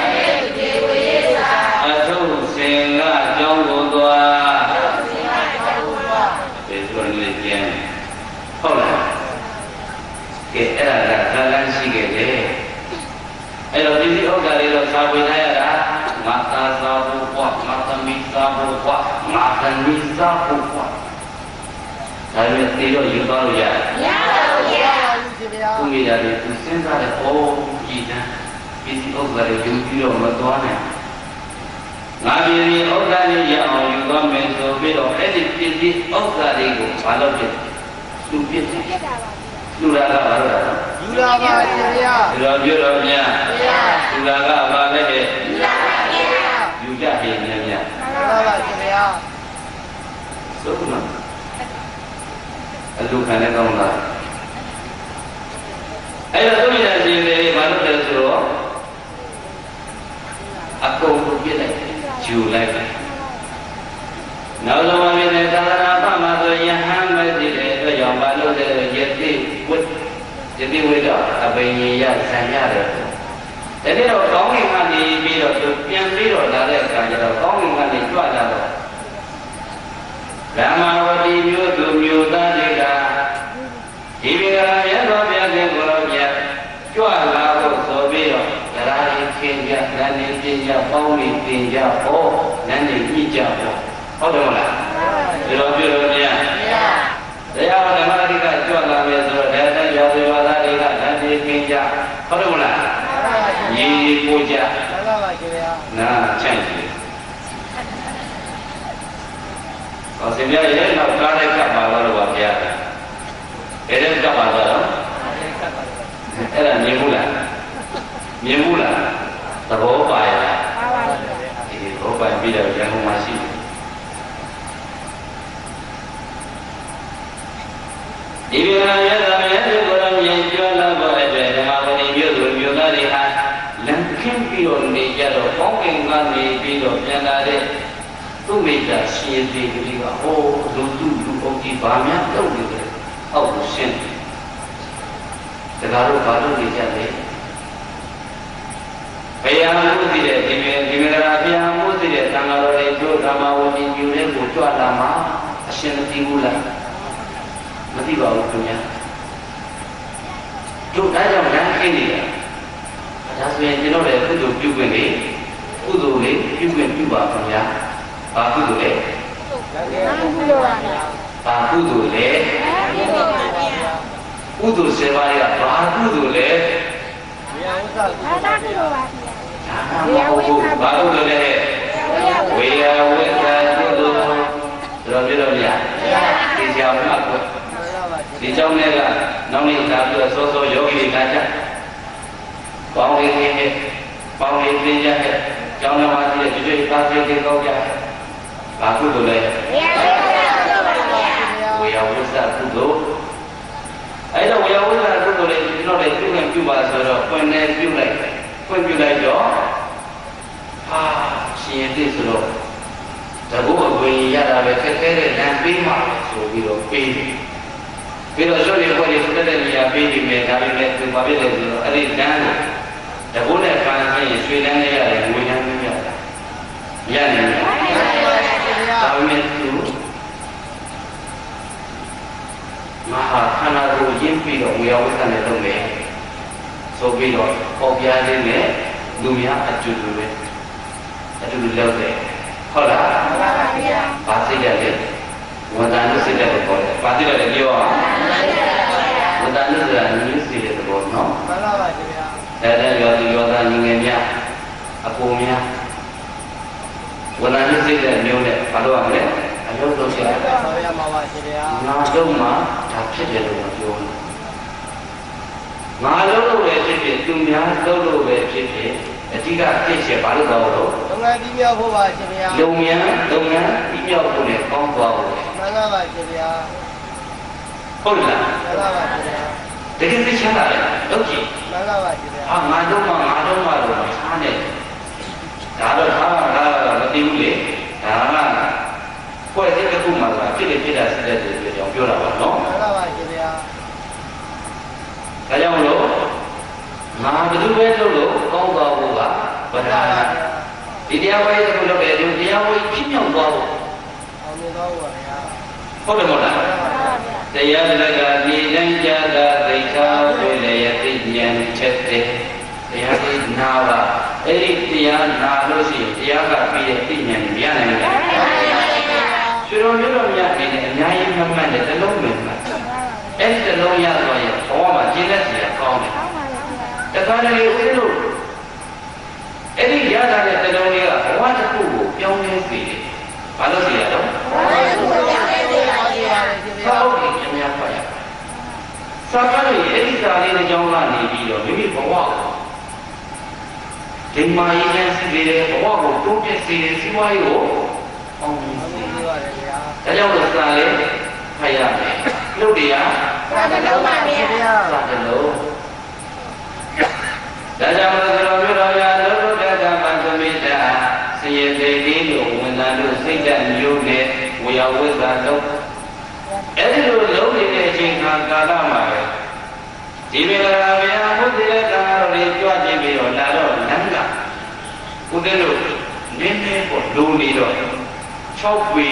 အထုပ်စင်ကကြောင်းကိုသွားဘယ်လိုလဲကျန်ဟုတ်လားကဲအဲ့ဒါကသာလန်းရှိခဲ့တယ်အဲ့တော့ဒီဥစ္စာလေးတော့စာပေထားရတာငါသာသာဖို့ကွာငါသမီးသာဖို့ကွာငါသမီးသာဖို့ကွာဒါပေမဲ့ဒီတော့ယူသွားလို့ရတယ်မရပါဘူးဗျာသူမိရတယ်သူစဉ်းစားတယ်အိုးကြည်တန်းဒီဥစ္စာလေးယူပြီးတော့မသွားနိုင်ငါပြည်ဒီဥစ္စာလေးရအောင်ယူသွားမယ်ဆိုပြီးတော့အဲ့ဒီပြည်ဒီဥစ္စာလေးကိုဘာလို့ဖြစ်သူဖြစ်တယ်လူလာကဘာလို့လဲလူလာပါရှင်ဗျာဒီတော့ပြောတော့ဗျာလူလာကဘာလဲလူလာပါဗျာယူကြတယ်ဗျာလူလာပါရှင်ဗျာဆိုတော့အလူခံတဲ့ကောင်းလားအဲ့တော့သူရရှင်တွေဘာလို့လဲဆိုတော့အကုန်ကိုပြစ်လိုက်ယူလိုက်နောက်ဆုံးမှာပြည်သာသနာ့ဘာမှဆိုယဟန်မဲ့တည်တဲ့အတွက်ကြောင့်ဘာလို့လဲယတိဝိတော့အပိညရဆံရတယ်ဒါနဲ့တော့ကောင်းကင်ကနေပြီးတော့ပြန်ပြီးတော့လာတဲ့အခါကျတော့ကောင်းကင်ကနေကြွလာတော့ဗြဟ္မာဝတိမျိုးသူမျိုးသားတွေကဒီပင်ကရသော်ပြခြင်းကိုတော့ပြကြွလာဖို့ဆိုပြီးတော့တရားရင်းခင်ကြနန်းနေပြင်ကြပေါင်းနေပြင်ကြဟောနန်းနေကြည့်ကြပေါ့ဟုတ်တယ်မလားဒီလိုပြောလို့မရတရားဓမ္မတိကကြွလာမယ်ဆိုတော့ဒါနဲ့ရောဇေဝသားတွေကဓာတ်ကြီးခင်ကြဟုတ်တယ်မလားညီကိုကြမှန်ပါပါရှင်ဗျာနာချန့်ကြည့်ဟောရှင်ဗျာရဲ့နောက်ကားတဲ့ကပ်ပါတော့ပါဗျာဘယ်တဲ့ကပ်ပါတော့အဲ့ဒါမြင်ဘူးလားမြင်ဘူးလားသဘောပါရလားပါပါဗျာဒီဘောပါပြီးတော့ရန်ကုန်မှာရှိတယ်ဒီပင်ရရသမြတ်ကိုယ်တော်မြင်ကြလာဖို့အတွက်ဓမ္မဝတိမြို့သူမြို့သားတွေဟာလမ်းခင်းပြီးတော့နေကြတော့ကောင်းကင်ကနေပြီးတော့ပြန်လာတဲ့သူ့မိသားရှင်သေးကလေးကဟိုလူအုပ်ကြီးဗာများတုတ်နေတယ်အောက်ကိုရှင်းတယ်ဒါကတော့ဘာလို့နေကြလဲဘုရားမှုသိတဲ့ဒီမင်္ဂလာဘုရားမှုသိတဲ့သံဃာတော်တွေတို့ဓမ္မဝတိမြို့လေးကိုကြွလာမှာအရှင်မသိဘူးလားမသိပါဘူးခင်ဗျာတို့ဒါကြောင့်လမ်းခင်းနေတာဒါဆိုရင်ကျွန်တော်လည်းကုသိုလ်ပြုခွင့်လေးကုသိုလ်လေးပြုခွင့်ပြုပါခင်ဗျာဘာကုသိုလ်လဲဘာကုသိုလ်လဲကုသိုလ်စေပါရဘာကုသိုလ်လဲဝေယဝိသကုသိုလ်ပါဗျာဝေယဝိသဘာကုသိုလ်လဲဝေယဝိသကုသိုလ်တော်ပြတော့ဗျာဒီကြောင်မှတ်ဖို့ဒီကြောင့်လည်းကနောက်နေ့သာပြီးတော့စောစောယောဂီတွေကကြပေါင်းလေးလေးပေါင်းလေးသင်ကြတဲ့ကျောင်းတော်မှာရှိတဲ့ဒီလိုပါစေတွေကောက်ကြဘာကုသိုလ်လဲဝေယဝိသကုသိုလ်အဲ့တော့ဝေယဝိသကုသိုလ်လေးကျွန်တော်လည်းပြုခွင့်ပြုပါဆိုတော့ပွင့်နေပြုလိုက်တော့ဟာရှင်ရည်ဆိုတော့တကူအဝင်ရတာပဲခက်ခဲတဲ့လမ်းပေးမှဆိုပြီးတော့ပေးတယ်ပြီးတော့ရွှေတွေဖွဲ့တွေတက်တဲ့နေရာပေးပြီးမယ်ဒါပေမဲ့သူဘာဖြစ်လဲဆိုတော့အဲ့ဒီလမ်းကိုတကူနဲ့ပန်းချင်းရွှေလမ်းနဲ့ရတယ်ငွေလမ်းနဲ့ရတယ်ရနိုင်တယ်ဒါပေမဲ့သူမဟာခန္ဓာကိုရင်းပြီးတော့ဝေယဝိသနဲ့လုပ်မယ်ဆိုပြီးတော့ပေါ်ပြလေးနဲ့လူများအတူတူလုပ်တယ်ဟုတ်လားမှန်ပါဗျာဘာစိတ်ရလဲဝန္တာနုစိတ်တဲ့ပေါ်တယ်ဘာစိတ်လဲပြောအောင်ဝန္တာနုဆိုတာနုစိတ်တဲ့ပေါ်နော်မှန်ပါပါဗျာတဲ့ရောသားညီငယ်များအကိုများဝဏ္ဏရစ်စိတ်တဲ့မျိုးနဲ့ဘာလို့ရမလဲအလုပ်လုပ်ရတာဆောင်ရမှာပါရှင်ဗျာငါတို့မှဒါဖြစ်တယ်လို့ပြောတယ်ငါလုပ်လို့ပဲဖြစ်ဖြစ်သူများလုပ်လို့ပဲဖြစ်ဖြစ်အဓိကသိချင်ဘာလို့တော့လို့လုပ်ငန်းပြီးမြောက်ဖို့ပါရှင်ဗျာလုပ်ငန်းပြီးမြောက်ဖို့နဲ့ကောင်းသွားဖို့မှန်ပါပါရှင်ဗျာဟုတ်လားမှန်ပါပါရှင်ဗျာတကယ်သိချင်တာလေလုပ်ကြည့်မှန်ပါပါရှင်ဗျာငါတို့မှလို့မထားနဲ့ဒါတော့ထားတာမသိဘူးလေဒါကဖွဲ့စည်းတစ်ခုမှဆိုတာဖြစ်တာစစ်တဲ့တွေကြောင့်ပြောတာပါနော်မှန်ပါပါရှင်ဗျာဒါကြောင့်မလို့ငါဘယ်သူပဲလုပ်လို့ကောင်းသွားဖို့ကပထမဒီတရားဝဲတစ်ခုလုပ်တယ်ဒီတရားဝဲပြည့်မြောက်သွားဖို့အောင်မြင်သွားဖို့ပါဗျာဟုတ်တယ်မဟုတ်လားတရားလက်ကဒီတိုင်းကြတာသိချာဝိလေယသိဉာဏ်ချက်တဲ့တရားဒီနာပါအဲ့ဒီတရားနာလို့ရှိရင်တရားကပြီးတဲ့သိဉာဏ်မရနိုင်ဘူး။ရှင်တော်မျိုးတော်များနေတဲ့အများကြီးမှတ်မှတ်တဲ့တစ်လုံးပဲမှတ်။အဲ့ဒီတစ်လုံးရသွားရင်ဘောမှာကျင့်လက်စီရကောင်းတယ်။တခါတလေဦးလို့အဲ့ဒီရတာတဲ့တစ်လုံးလေးကဘဝတစ်ခုကိုပြောင်းလဲစေတယ်။ဘာလို့စေရတော့။ဘဝတစ်ခုကိုပြောင်းလဲစေပါဗျာ။ဟုတ်ကဲ့အများပါရ။စာကားလေးအဲ့ဒီစာလေးတစ်ကြောင်းကနေပြီးတော့မိမိဘဝကိုဒီမှာရေးချင်စီတယ်ဘဝကိုတိုးတက်စေတယ်စီးပွားရေးကိုအောင်မြင်စေတယ်ပါတယ်ဗျာဒါကြောင့်လို့စာလေးဖတ်ရမယ်နှုတ်တရားစာတလုံးပါဗျာစာတလုံးဒါကြောင့်လို့ကျွန်တော်ပြောတော်ရလောကုတ္တကမ္မသမိတာစည်ရည်သိတိလို့ဝန်သာလို့စိတ်ဓာတ်မျိုးနဲ့ဝေယဝိဇ္ဇာလုံးအဲ့ဒီလိုလုံးနေတဲ့အချိန်ခါကာလမှာပဲဒီမင်္ဂလာဗျာဘုဒ္ဓရဲ့ကာရတွေကြွကြည့်ပြီးတော့လာတော့လမ်းကဘုဒ္ဓတို့နင်းနေပေါ်လုံနေတော့6ပေ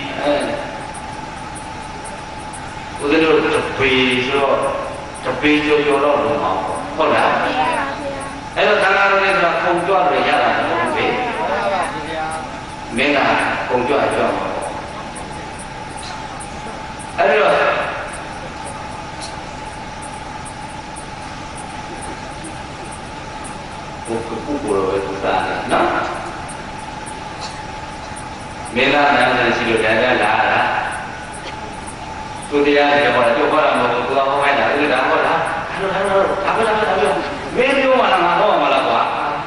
ဘုဒ္ဓတို့တပေဆိုတော့တပေကျော်တော့လုံးအောင်ဟုတ်လားအဲ့တော့ကာရတွေဆိုတာခုံကြွတွေရတာမဟုတ်ဘူးမင်းကခုံကြွကြွမှာအဲ့တော့ဘုရားပဲသူစားတယ်နော်မင်းသားနာမည်ရှိလို့ဒါကလာတာသူတရားတွေဟောတာပြောတာမဟုတ်ဘူးသူကဟောခိုင်းတာအဲ့ဒါဟောတာဒါပဲမင်းပြောမှလားငါဟောမှလားကွာ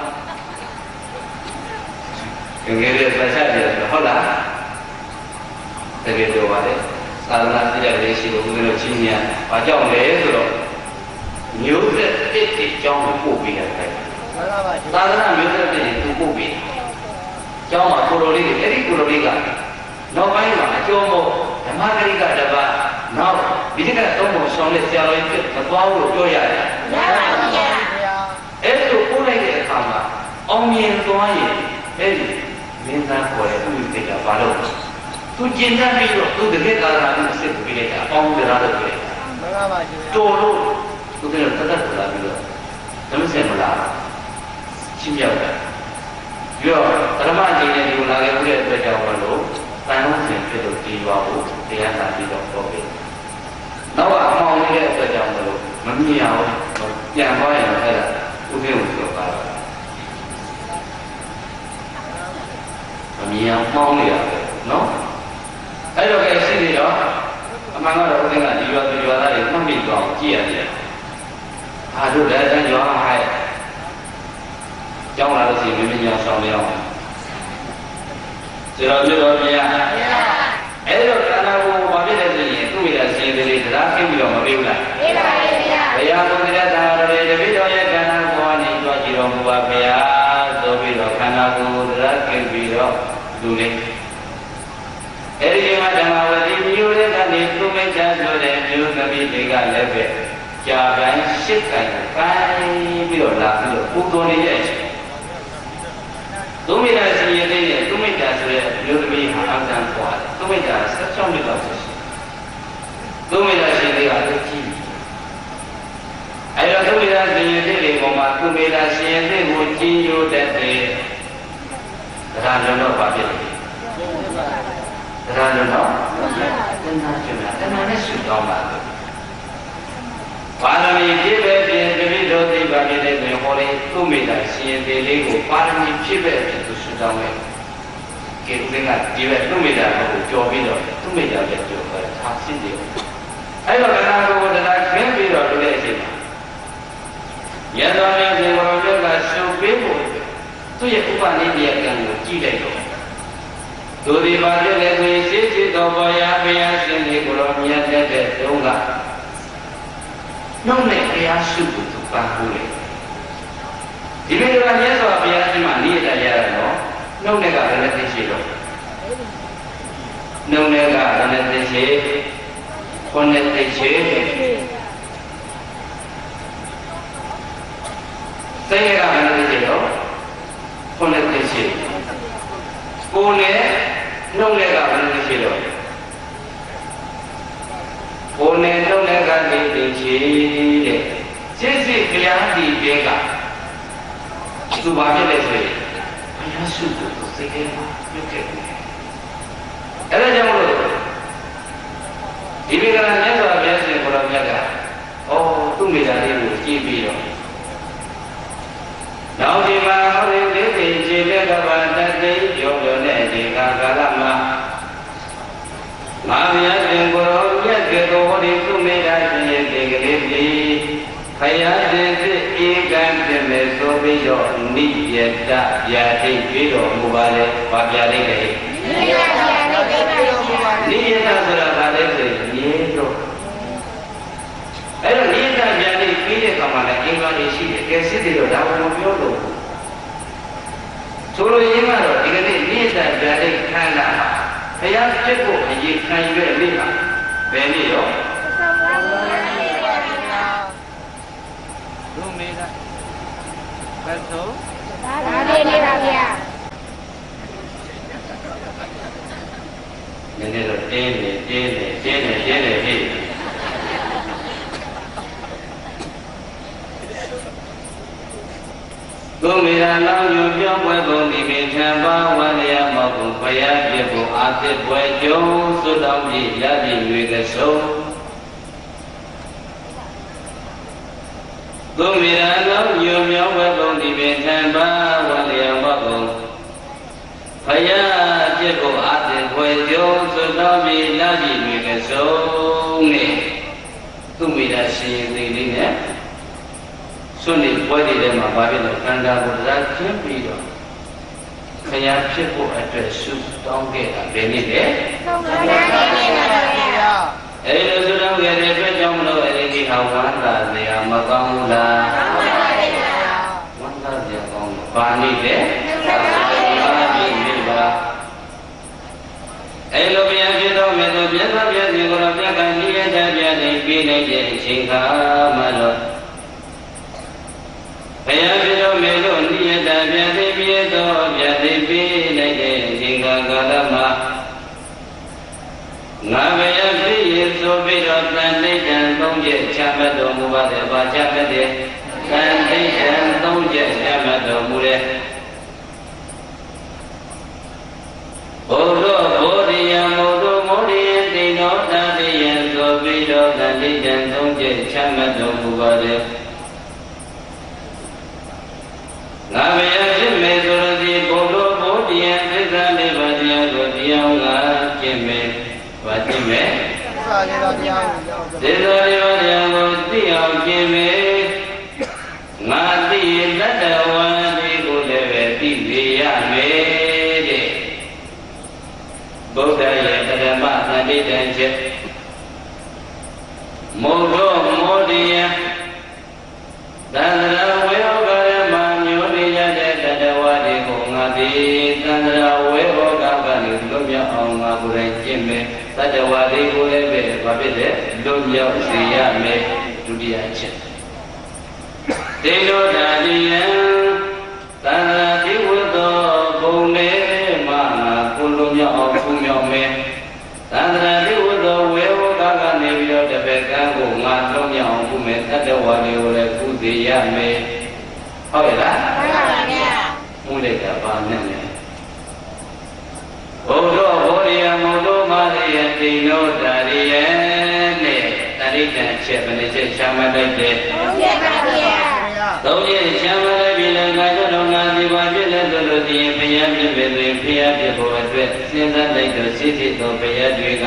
ငယ်လေးပတ်ချက်တယ်ဟုတ်လားတကယ်ပြောပါတယ်သာသနာ့စိတ်ဓာတ်လေးရှိလို့ဦးဇင်းတို့ချင်းများဘာကြောင့်လဲဆိုတော့မျိုးဆက်တစ်တွေကြောင်းပို့ပြီးတယ်သာသနာမျိုးဆက်တွေသူပို့ပြီးကျောင်းမှာကိုလိုလေးတွေအဲ့ဒီကိုလိုလေးကနောက်ပိုင်းမှာအကျိုးမို့ဓမ္မဂရိကတပတ်နောက်ဒီကသုံးပုံဆောင်တဲ့ဆရာတော်ကြီးမသွားဘူးလို့ပြောရတယ်။မှန်ပါဗျာ။အဲ့လိုပို့လိုက်တဲ့အခါမှာအောင်မြင်သွားရင်အဲ့ဒီမင်းသားခေါ်တဲ့သူ့စိတ်ကဘာလို့သူကျင်တတ်ပြီးတော့သူတကယ်သာသနာ့ကိုစစ်ပြီးလိုက်တာအောင်းကြရတော့တယ်။မှန်ပါပါရှင်။တော်လို့သူကလည်းတတ်တတ်လာပြီးတော့သမစင်မလားချင်းမြောက်တယ်။ပြီးတော့ပထမအချိန်နဲ့ဒီလိုလာခဲ့တဲ့အတွက်ကြောင့်မလို့တန်လုံးစင်ဖြစ်လို့ဒီရွာကိုတရားနာပြီးတော့ပေါ်ပြီ။နောက်ကအမောင်နေတဲ့အတွက်ကြောင့်မလို့မမြင်အောင်ပြန်သွားရင်အဲ့ဒါဥပ္ပေကိုပြောပါတော့မမြင်အောင်မောင်းနေရတယ်နော်။အဲ့တော့ကဲရှိနေတော့အမှန်ကတော့ဦးဇင်းကဒီရွာသားတွေမှတ်မိသွားအောင်ကြည့်ရတယ်။အားတို့လည်းတန်းရွာဟဲ့ကျောင်းလာလို့ရှိရင်မင်းညာဆောင်ရအောင်ကျွန်တော်ပြောတော့ဗျာအဲ့တော့ခန္ဓာကိုယ်ဘာဖြစ်လဲဆိုရင်သူ့မိသားရှင်တွေတရားသိပြီးတော့မပေးဘူးလားပေးပါရဲ့ဗျာဘုရားဘုရားသာတော်တွေတပည့်တော်ရဲ့ခန္ဓာကိုယ်ကနေကြွကြည့်တော်မူပါဗျာဆိုပြီးတော့ခန္ဓာကိုယ်တရားသိပြီးတော့လူလေးအဲ့ဒီမှာဓမ္မဝတိမျိုးတွေကနေသူ့မိသားဆိုတဲ့မျိုးသမီးတွေကလည်းပဲကြာပိုင်းရှစ်ခိုင်ပိုင်းပြီးတော့လာပြီးတော့ပူဇော်နေရဲ့သူမိသားရှင်ရဲ့တဲ့သူမိသားဆိုတဲ့မျိုးသမီးဟာအတန်ပွားတယ်သူမိသား16နှစ်လောက်ရှိသူမိသားရှင်တွေကလည်းကြီးအဲ့တော့သူမိသားရှင်ရဲ့တဲ့ပေါ်မှာသူမိသားရှင်ရဲ့တဲ့ကိုကြီးညိုတတ်တယ်ဒါကလည်းတော့ပါဖြစ်တယ်ဒါကလည်းတော့တဏှာကျင်တာတဏှာနဲ့ရှုတောင်းပါဘာသာမီပြည့်ပဲပြင်တပိတို့သိပါဗျနေတဲ့တွင်ဟောလေးသူ့မိသားရှင်သေးလေးကိုပါရမီဖြစ်ပဲဖြစ်သူရှုတောင်းတယ်ကဲဦးစင်းကဒီဘက်သူ့မိသားကိုကြော်ပြီးတော့သူ့မိသားရဲ့ကြော်ပဲထားရှင်းတယ်အဲ့တော့ခန္ဓာကိုယ်တရားခင်းပြီးတော့လုပ်တဲ့အချိန်မှာယသောမြတ်ရှင်ဘုရားမြတ်ကရှုပ်ပေးဖို့သူ့ရဲ့ဥပနိဒေယကံကိုကြည့်လိုက်တော့သူဒီပါပြည့်တဲ့ဆိုရင်ရှင်းရှင်းတော်ဘုရားဘုရားရှင်ဒီကိုယ်တော်မြတ်တဲ့တုံးကနှုတ်နဲ့တရားရှုဖို့သူပန်းဖို့လေဒီလိုကမြတ်စွာဘုရားရှင်မှာနိယတရရတော့နှုတ်နဲ့ကလည်းသိရှိတော့နှုတ်နဲ့ကလည်းသိရှိခေါင်းနဲ့သိရှိစိတ်ကလည်းသိရှိတော့ခေါင်းနဲ့သိရှိကိုယ်နဲ့နှုတ်နဲ့ကလည်းသိရှိတော့ကိုယ်နဲ့နှုတ်နဲ့ကသိရှိတဲ့စိတ်စိတ်တရားဒီတဲကသူဘာဖြစ်လဲဆိုရင်ဘုရားရှုဖို့စိတ်ထဲမှာပြုတ်ခဲ့တယ်အဲ့ဒါကြောင့်လို့ဒီမိဂရမြတ်စွာဘုရားရှင်ကိုယ်တော်မြတ်ကသူ့မိသားလေးကိုကြည့်ပြီးတော့နောက်ဒီမှာဟောရင်ဒီခြေလက်ကဘာတတ်သိပြောပြောတဲ့ဒီကာလမှာငါဘုရားရှင်ကိုယ်တော်မြတ်ကေတော်ဟောဒီသူ့မိသားရှင်ရဲ့ဒီကလေးပြီးခယာရှင်စစ်ဧကံပြင်မဲ့ဆိုပြီးတော့နိယတဗျာဒိတ်ပြီးတော်မူပါလေ။ဘာဗျာဒိတ်လဲ။နိယတဗျာဒိတ်ပြီးတော်မူပါလေ။နိယတဆိုတာဘာလဲဆိုရင်ရေတော့အဲ့တော့နိယတဗျာဒိတ်ပြီးတဲ့ခါမှာလည်းအင်္ဂါတွေရှိတယ်။ကဲစစ်တယ်တော့ဒါမှမပြောလို့ဆိုလိုရင်းကတော့ဒီကနေ့နိယတဗျာဒိတ်ခန္ဓာဘုရားဖြစ်ဖို့အရေးခံရွယ်လိမ့်မှာဘယ်နည်းရောဘယ်ဆိုဒါလေးလေးပါဗျာနည်းနည်းတော့တင်းနေဟိသူမိရာလောင်းညွန်ပြောပွဲပုံဒီပင်ချံပါဝန္လျာမောကုဘုရားပြဖို့အာသစ်ပွဲကျုံစွတ်တော်ပြီရပြီရွေကဆုံးသူမိရာလောင်းညွန်ပြောပွဲပုံဒီပင်ချံပါဝန္လျာမောကုဘုရားပြဖို့အာသစ်ပွဲကျုံစွတ်တော်ပြီရပြီရွေကဆုံးနဲ့သူမိရာရှင်သိလေးနဲ့စွန့်နေပွဲတွေထဲမှာဘာဖြစ်လို့ခန္ဓာကိုယ်သာခင်းပြီးတော့ခရဖြစ်ဖို့အတွက်ဆုတောင်းခဲ့တာဘယ်နည်းလဲသုံးပါးပါဗျာအဲ့လိုဆုတောင်းခဲ့တဲ့အတွက်ကြောင့်မလို့အဲ့ဒီဟာဝန္တာစရာမကောင်းဘူးလားမှန်ပါဗျာဝန္တာစရာကောင်းတယ်ဘာနည်းလဲသာသနာ့ပြည်နေပါအဲ့လိုပြန်ဖြစ်တော့မြတ်စွာဘုရားရှင်ကိုယ်တော်မြတ်ကနိယတပြနေပြီးနေတဲ့အချိန်ခါမှာတော့ဘုရားပြတော်မေလို့နိယတဗျာတိပြည့်တော်ဗျာတိပေးလိုက်တဲ့အချိန်ကာလမှာငါဘုရားပြည့်ရဆိုပြီးတော့တန်တိတ်တန်သုံးချက်ချမှတ်တော်မူပါတယ်။ဘာချမှတ်တယ်။တန်တိတ်တန်သုံးချက်ချမှတ်တော်မူတယ်။ဘုရောဘောဓိယမောဒမောဓိယတိနောတန်တိယဆိုပြီးတော့တန်တိတ်တန်သုံးချက်ချမှတ်တော်မူပါတယ်။ငါဘုရားဖြစ်မယ်ဆိုလို့ဒီဘုလိုဘုရားသစ္စာလေးပါးတရားကိုတရားငါကျင့်မယ်။ဘာကျင့်မယ်။သစ္စာလေးပါးတရားကိုသိအောင်ကျင့်မယ်။ငါသိရင်တတ္တဝါတွေကိုလည်းပဲသိစေရမယ်တဲ့။ဗုဒ္ဓရဲ့ပရမသန္တိတံချက်မောဂောမောဒီယသန္တရာဝေယောဂရမမျိုးနေရတဲ့တတဝါတွေကိုငါသည်သန္တရာဝေယောဂကနေလွတ်မြောက်အောင်ငါကိုယ်တိုင်ကျင့်မယ်တတဝါတွေကိုလည်းပဲဘာဖြစ်လဲလွတ်မြောက်စေရမယ်ဒုတိယချက်ဒေလောဓာတိယံသန္တရာတိဝတ္တောဘုံနေမှာငါကိုလွတ်မြောက်အောင်ဖူးမြောက်မယ်သန္တရာတိဝတ္တောဝေယောဂကနေပြီးတော့တပည့်ကံကိုငါလွတ်မြောက်အောင်ဖူးမယ်တတဝါတွေကိုလည်းဖူးစေရမယ်ဟုတ်ရဲ့လားမှန်ပါဗျာမှုလိုက်တာဘာနဲ့လဲဘုရောဘောရိယမောတောမာရိယတိနောတာရိယနဲ့တရိတံချက်ဘယ်နှချက်ချမှတ်လိုက်တယ်ဟုတ်ရဲ့ပါဗျာသုံးရက်ချမ်းသာတဲ့ပြည်လည်းငါတို့တော်ငါဒီပါပြည့်တဲ့သူတို့ဒီဘုရားပြည့်ပဲတွင်ဘုရားပြည့်ဖို့အတွက်စဉ်းစားလိုက်တော့ရှိရှိသောဘုရားတွေက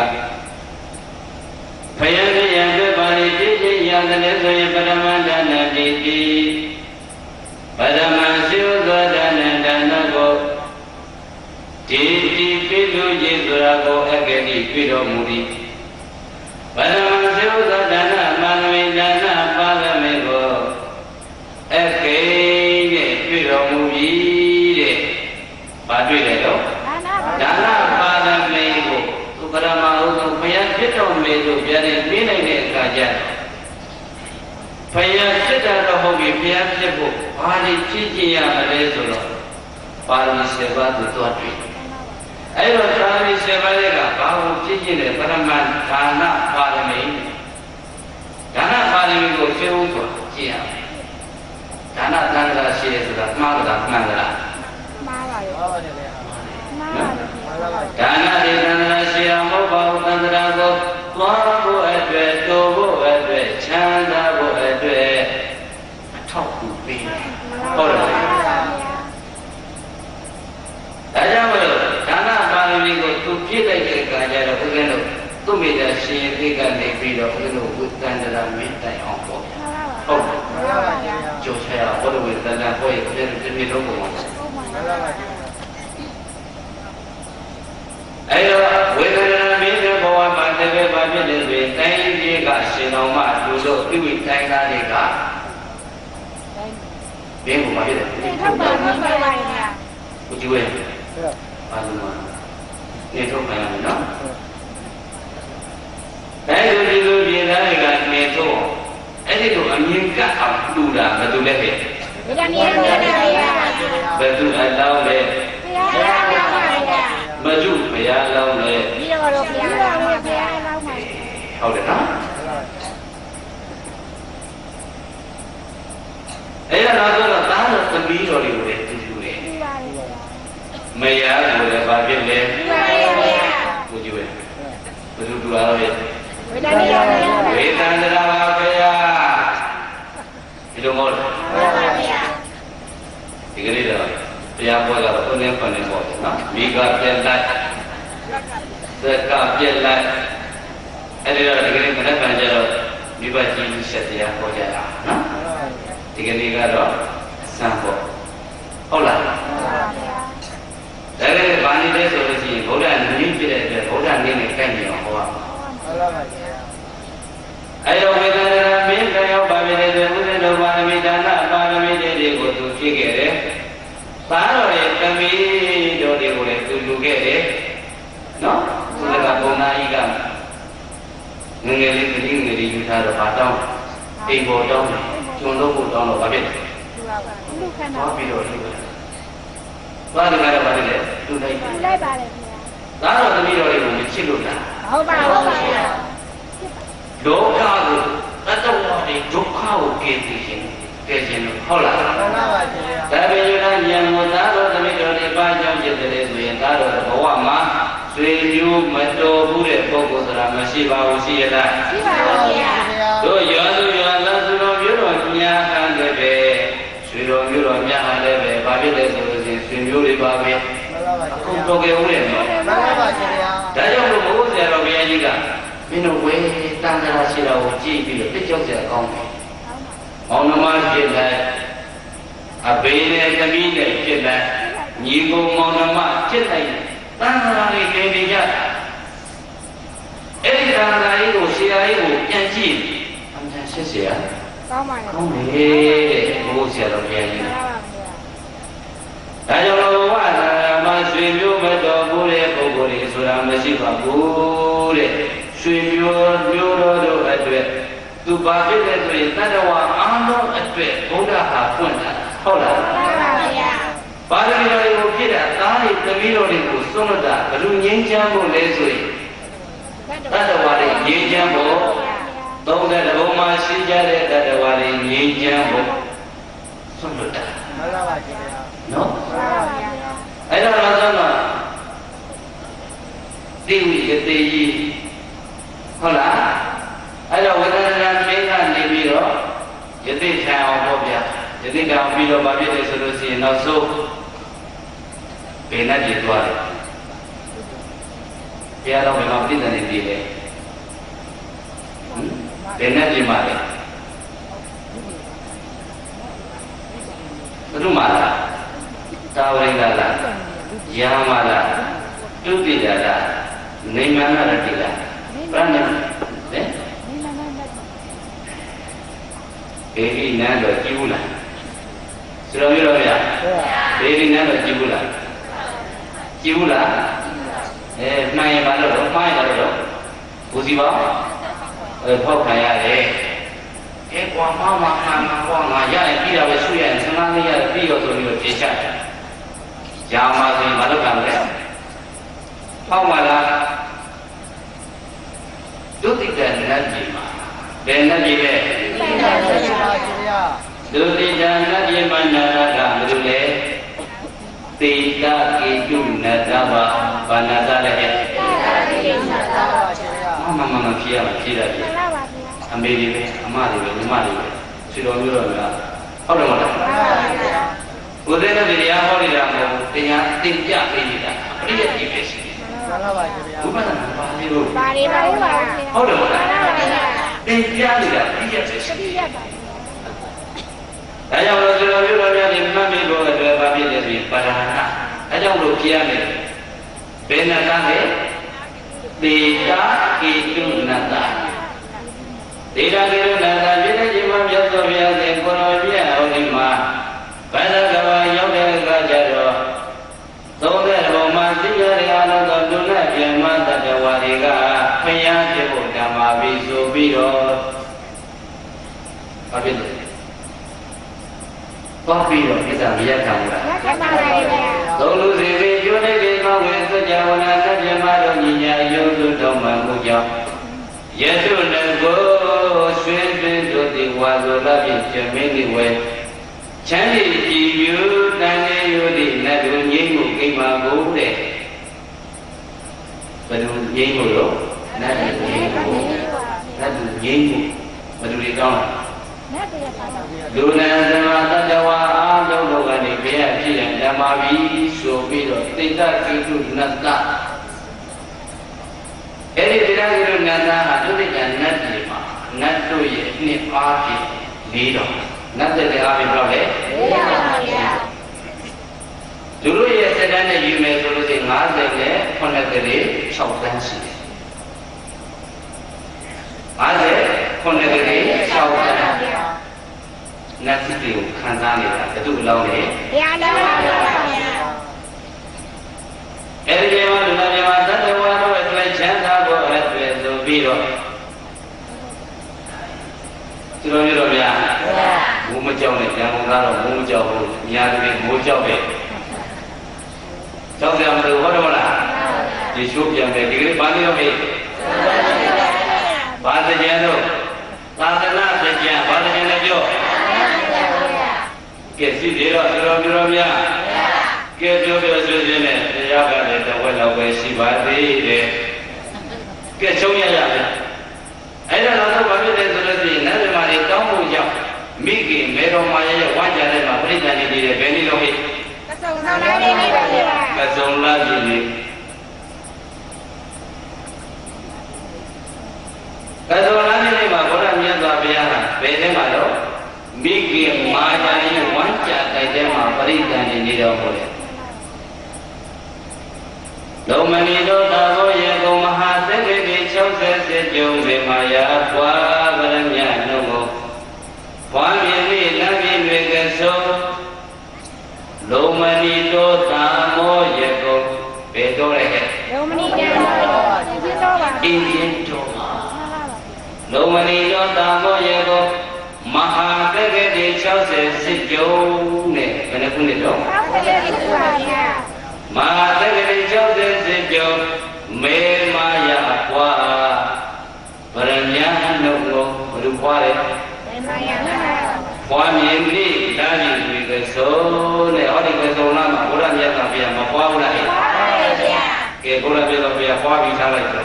ဘုရားရဲ့ရံအတွက်ပါဠိပြည့်ပြည့်ရတယ်ဆိုရင်ပရမဒါနတိတိပရမရှိဥသောဒါနဒါနကိုဒီပိလူကြီးဆိုတာကိုအကယ်၍ပြတော်မူသည်ပရမရှိဥသောဒါနမန္ဝေဒါနပါရမေကိုအကယ်နဲ့ပြတော်မူပြီတဲ့။ဘာတွေ့လဲတော့ဒါနပါရမေကိုသူပရမဟုသောဘုရားဖြစ်တော်မူလို့ပြန်နေပြနိုင်တဲ့အခါကျဘုရားဖြစ်တာတော့ဟုတ်ပြီဘုရားဖြစ်ဖို့ဘာလို့ကြည့်ကြည့်ရမလဲဆိုတော့ပါရမီ7ပါးသူသွားတွေ့အဲ့တော့ပါရမီ7ပါးတွေကဘာကိုကြည့်ကြည့်လဲပရမဒါနပါရမီဒါနပါရမီကိုရှင်းဖို့ဆိုကြည့်ရမယ်ဒါနသံဃာရှိတယ်ဆိုတာမှားတာမှန်သလားမှားပါရောဟုတ်ပါတယ်ဗျာမှားပါဒါနဒီသံဃာရှိအောင်မဟုတ်ပါဘူးသံဃာကိုသွားဖို့အတွက်တိုးဖို့အတွက်ချမ်းသာဖို့အတွက်အထောက်အကူပေးတယ်ဟုတ်တယ်ဒါကြောင့်မလို့ဒါနပါရမီကိုသူပြည့်လိုက်တဲ့အခါကျတော့ဦးဇင်းတို့သူ့မိသားရှင်သိကနေပြီးတော့ဦးဇင်းတို့ဝိသန္တရာမင်းတိုင်အောင်ပေါ့ဟုတ်ပါပါကျိုးချရဘောဓဝေသန္တဟောရဲ့ဦးဇင်းတို့ဒီလိုပုံပါအဲ့တော့ဝေဒနာမင်းရဲ့ဘဝမှာတကယ်ပါဖြစ်တယ်ဆိုရင်တိုင်းကြီးကရှင်တော်မှလူတို့ပြုဝိတိုင်းသားတွေကဘင်းကိုပါဖြစ်တယ်ဟုတ်ပါဘူးပါပါဗျာကိုကြည့်ဝဲပါလို့မှာနေထုတ်ခံရမယ်နော်အဲ့ဒီလိုပြည်သားတွေကနေထုတ်အဲ့ဒီလိုအမြင်ကအောင်တူတာမတူလည်းပဲဒီကမြင်ရတယ်ဗျာဘယ်သူအလောင်းလဲဘုရားလောင်းပါဗျာမจุဘုရားလောင်းလဲဒီတော့ဘုရားလောင်းပါဘုရားလောင်းပါဟုတ်တယ်နော်အဲ့ဒါတော့သားတော်သမီးတော်တွေကိုလည်းတူတူတယ်မယားကိုလည်းဗာဖြစ်လဲကိုကြည့်ပဲဘယ်သူတူအားလဲဝေဒနာဝေဒနာပါဗျာဒီလိုမဟုတ်လားဒီကနေ့တော့တရားပွဲကတော့ကိုယ်နဲ့ပတ်နေပေါ့နော်မိကပြက်လိုက်သက်ကပြက်လိုက်အဲ့ဒီတော့ဒီကနေ့မနက်ဖြန်ကျတော့မိဘကြီးဆက်တရားဟောကြတာနော်ဒီကနေ့ကတော့စံပေါ့ဟုတ်လားဒါလည်းဘာနေလဲဆိုလို့ရှိရင်ဗုဒ္ဓနည်းပြတဲ့အတွက်ဗုဒ္ဓနည်းနဲ့ကိုက်နေအောင်ဟောပါဟုတ်ပါပါအဲ့တော့ဝေဒနာမင်းတရားပါပြီတဲ့ဥဒ္ဒေတော်ပါရမီဒါနပါရမီတွေကိုသူဖြည့်ခဲ့တယ်ပါတော်ရဲ့တမီးတော်တွေကိုလည်းသူလူခဲ့တယ်နော်သူကပုံနာကြီးကငငယ်လေးကလေးငယ်လေးယူထားတော့ဘာတောင်းအိမ်ပေါ်တောင်းကျွန်းလို့ကိုတောင်းတော့ဘာဖြစ်လဲလူခန္ဓာပြီးတော့လူသွားတယ်ကတော့ဘာဖြစ်လဲလူလိုက်လိုက်ပါတယ်ဗျာဒါတော့တမီးတော်တွေကိုမချစ်လို့လားဟုတ်ပါဘူးဗျာဒုက္ခကိုတတ္တဝါတွေဒုက္ခကိုကယ်တင်ခြင်းကယ်ခြင်းဟုတ်လားမှန်ပါပါဗျာဒါပေမဲ့ဉာဏ်ကိုသာတော်သမီးတော်တွေပါကြောင်းဖြစ်တယ်ဆိုရင်သာတော်ဘဝမှာဆွေမျိုးမတော်ဘူးတဲ့ပုဂ္ဂိုလ်ဆိုတာမရှိပါဘူးရှိရလားရှိပါပါဗျာတို့ရွာသူရွာသားသူတော်မျိုးတော်ညာဟန်တဲ့ပဲဆွေတော်မျိုးတော်ညာဟန်တဲ့ပဲဘာဖြစ်လဲဆိုလို့ရှိရင်ဆွေမျိုးတွေပါပဲအခုတော်ကြဦးတယ်နော်မှန်ပါပါဗျာဒါကြောင့်မို့ဘုရားဆရာတော်ဘုရားကြီးကမင်းတို့ဝေတန်ခါရှိတာကိုကြည့်ပြီးတော့ပြစ်ကြောက်ကြကောင်းတယ်မောင်နှမဖြစ်လိုက်အဘေးနဲ့သမီးနဲ့ဖြစ်လိုက်ညီကိုမောင်နှမဖြစ်လိုက်တန်ခါလေးနေနေကြအဲ့ဒီတန်ခါလေးကိုဆရာကြီးကိုပြန်ကြည့်အမှန်ရှင်းเสียကောင်းပါလားကောင်းတယ်ဘုရားဆရာတော်ဘုရားကြီးဒါကြောင့်ဘဝသာမဆွေမျိုးမတော်ဘူးတဲ့ပုဂ္ဂိုလ်တွေဆိုတာမရှိပါဘူးတဲ့ဆွေမျိုးမျိုးတော်တို့အတွက်သူဘာဖြစ်လဲဆိုရင်တတ္တဝါအားလုံးအတွက်ဘုရားဟာဖွင့်တာဟုတ်လားမှန်ပါဗျာပါရမီတော်တွေကိုဖြစ်တာသားတွေသမီးတော်တွေကိုစွန့်လွတ်တာဘယ်လိုငြိမ်းချမ်းဖို့လဲဆိုရင်တတ္တဝါတွေငြိမ်းချမ်းဖို့30ဘုံမှာရှိကြတဲ့တတ္တဝါတွေငြိမ်းချမ်းဖို့စွန့်လွတ်တာမှန်ပါပါဗျာနော်မှန်ပါပါဗျာအဲ့တော့လာသမှာတိဝိယတေကြီးဟုတ်လားအဲ့တော့ဝေဒနာမင်းကနေပြီးတော့ယသိခံအောင်ပေါ့ဗျာယသိကံပြီးတော့ဘာဖြစ်လဲဆိုလို့ရှိရင်နောက်ဆုံးဘယ်နဲ့ကြည့်သွားလဲဘုရားတော်ဘယ်မှာပြည့်တယ်နေပြီလဲဘယ်နဲ့ကြည့်မှလဲဘုရုမာလားတာဝရိကလားယာမလားတုတိယလားနေမနာရတိလားပြဏ္ဍဟဲ့ဘေဒီနန်းတော့ကြည့်ဘူးလားဆိုတော့ပြောရဘေဒီနန်းတော့ကြည့်ဘူးလားကြည့်ဘူးလားမှန်ရင်ဘာလို့တော့မှားရင်တော့ဘူးစီပါဖောက်ခံရတယ်ကွာမမဟာမကွာငါရရင်ပြီးတာပဲဆွေးရင်ဆန္ဒလေးရပြီးတော့ဆိုပြီးတော့ပြေချတယ်ရာမဆိုရင်ဘာလို့ခံလဲဖောက်ပါလားဒုတိယနတ်ကြီးမှာဘယ်နတ်ကြီးလဲဒုတိယနတ်ကြီးမှာနာရကဘယ်လိုလဲတေတကေတုနတ္တဘာဘာနာသလဲတေတကေတုနတ္တဘာမဖြေရမှာဖြေရတယ်အမေတွေပဲအမတွေပဲညီမတွေပဲဆွေတော်မျိုးတော်များဟုတ်တယ်မဟုတ်လားဘုရားနဲ့တရားဟောနေတာမဟုတ်တရားသင်ပြပေးနေတာအပြည့်အစုံပဲရှိတယ်မှန်ပါပါဗျာဘုရားကပါဠိလို့ပါဠိပါဟုတ်တယ်မဟုတ်လားသင်ပြနေတာအပြည့်အစုံရှိတယ်ဒါကြောင့်လို့ဆွေတော်မျိုးတော်များဒီမှတ်မိဖို့အတွက်ဗာပြည့်တယ်ဆိုရင်ပါရဟဏဒါကြောင့်လို့ဖြေရမယ်ဘယ်နဲ့သားလဲတေတာကေတုနတ္တဒေတာကေတုနတ္တပြည့်တဲ့ခြင်းမှာမြတ်စွာဘုရားရှင်ကိုရောပြည့်အောင်ဒီမှာဗန္ဒကဘာရောက်တဲ့အခါကျတော့သုံးတဲ့ဘုံမှာသိရတဲ့အလုံးစုံဒုက္ခပြမတ္တဝါတွေကဖျားပြဖို့ဓမ္မပြီးဆိုပြီးတော့ဘာဖြစ်လဲသွားပြီးတော့ဣဒ္ဓမရခံဘူးလားမှန်ပါပါဗျာသုံးလူစီစီကျွန်းနေမဝေသကြဝနာသဗ္ဗမတို့ညီညာယုံစုတော်မှမှုကြောင့်ယတုနကိုရွှေတွင်တို့ဒီဝါဇောလဖြင့်ကျမင်းဒီဝဲချမ်းမြေကြည်ယူတန်နေယူသည့်နတ်တို့ငြိမ်းမှုကိမ္မာကိုတဲ့ဘယ်လိုငြိမ်းမှုလို့နတ်တို့ငြိမ်းမှုနတ်တို့ငြိမ်းမှုဘယ်လိုတွေကောင်းလဲလူနာသမတတ္တဝါအားလုံးတို့ကနေဘုရားဖြစ်ရင်ဓမ္မပြီးဆိုပြီးတော့သိတ္တကိတုနတ္တအဲ့ဒီတိရကိတုနတ္တဟာဒုတိယနတ်ပြည်မှာနတ်တို့ရဲ့အနှစ်အားဖြင့်၄တော်နတ်တဲ့အားဖြင့်ဘယ်လောက်လဲ၄ပါပါဗျာသူတို့ရဲ့စက်တန်းနဲ့ယူမယ်ဆိုလို့ရှိရင်50နဲ့9ကလေး6တန်းရှိတယ်50 9ကလေး6တန်းနတ်စစ်တွေကိုခံစားနေတာဘယ်သူ့လောင်းလဲဘုရားလောင်းပါဗျာအဲ့ဒီမှာလူနာတွေမှာသတ္တဝါတို့အတွက်ချမ်းသာဖို့အတွက်ဆိုပြီးတော့သူတို့ပြောတော့ဗျာမိုးမကြောက်နဲ့ဉာဏ်ကုန်သားတော့မိုးမကြောက်ဘူးညာတွေမိုးကြောက်တယ်ကြောက်ကြမလို့ဟုတ်တယ်မလားဒီချိုးပြန်မယ်ဒီကလေးဘာလို့ရောမေးဘာတကြံတော့သာသနာတကြံဘာတကြံလဲပြောကဲစီတွေတော့သူတို့ပြောများကဲပြောပြောဆွေးဆွေးနဲ့တရားကလည်းတစ်ဝက်လောက်ပဲရှိပါသေးတယ်ကဲချုံရရတယ်အဲ့ဒါတော့ဘာဖြစ်လဲဆိုလို့ရှိရင်နတ်မြမာတွေတောင်းဖို့ကြောင့်မိခင်မေတော်မာရဲ့ဝါကြတဲ့မှာပြိဿန်နေတယ်ဘယ်နည်းတော့ဟိကစုံလာနေပြီပါဗျာကစုံလာပြီလေကစုံလာနေပြီမှာဘုရားမြတ်စွာဘုရားကဘယ်ထဲမှာတော့မိခင်မာယာရဲ့ဝါကြတဲ့ထဲမှာပြိဿန်နေတော်မူတယ်လုံမဏိတို့သာဘောယေကုမဟာသက္ကေတိ60ကျုံဝေမာယာပွားဗရမညနှုတ်ကိုဘွားမြင်နေလမ်းမြင်တွေကဆုံးလုံမဏိတို့သာမောယေကုဘယ်တော့လဲလုံမဏိတော်ပါအင်းတော်ပါအင်းတော်ပါလုံမဏိတို့သာမောယေကုမဟာသက္ကေတိ60ကျုံနဲ့ဘယ်နှခုနဲ့တော့60ပါဗျာမဟာသက္ကတိ60ကျော်မေမာယပွားဗရမညာနှုတ်ကိုဘယ်လိုပွားလဲမေမာယပွားမြင်ပြီလာပြီဒီကဆုံးနဲ့ဟောဒီကဆုံးလာမှာဘုရားမြတ်စွာဘုရားမပွားဘူးလားပွားပါဗျာကဲဘုရားမြတ်စွာဘုရားပွားပြီးထားလိုက်တော့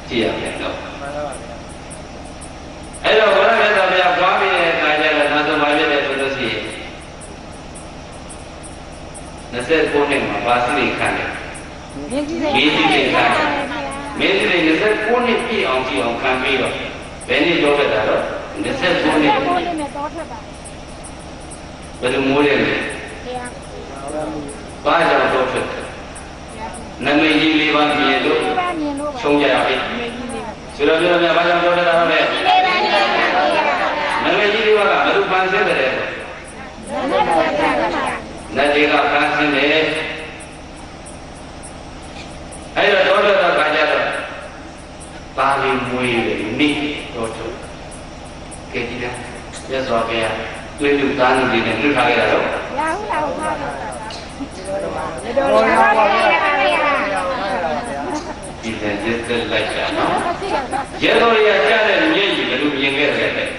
ကြည့်ရမယ်တော့အဲ့တော့ဘုရားမြတ်စွာဘုရားပွားပြီးတဲ့အခါကျတော့နောက်ဆုံးပါပြည့်တယ်ဆိုလို့ရှိရင်29နှစ်မှာပါဠိခံတယ်မင်းကြီးတွေခံတယ်မင်းကြီးတွေ29နှစ်ပြည့်အောင်ကြည့်အောင်ခံပြီးတော့ဘယ်နှစ်တော့ဖက်တာတော့29နှစ်နဲ့တော့ထွက်ပါဘယ်လိုမိုးတယ်လဲဘာကြောင့်တော့ထွက်တယ်နမိတ်ကြီး၄ပါးမြင်လို့ချုံကြရပြီဆိုတော့ပြောရမယ်ဘာကြောင့်တော့ထွက်တာလဲနမိတ်ကြီး၄ပါးကဘယ်လိုပန်းဆင်းတယ်လဲနတ်တွေကပန်းဆင်းတယ်အဲ့တော့တော့ခါကြတော့ပါဠိမွေးတယ်နိတော့ထုတ်ကဲကြည့်လားရသော်ကဲတွေ့လူသားလူတွေနဲ့လွတ်ထားခဲ့တာတော့ရဘူးလားဟုတ်ပါဘူးဒီတဲ့လိုက်တာနော်ရသော်ရကြားတဲ့မျက်ရည်ဘယ်လိုမြင်ခဲ့တယ်လဲ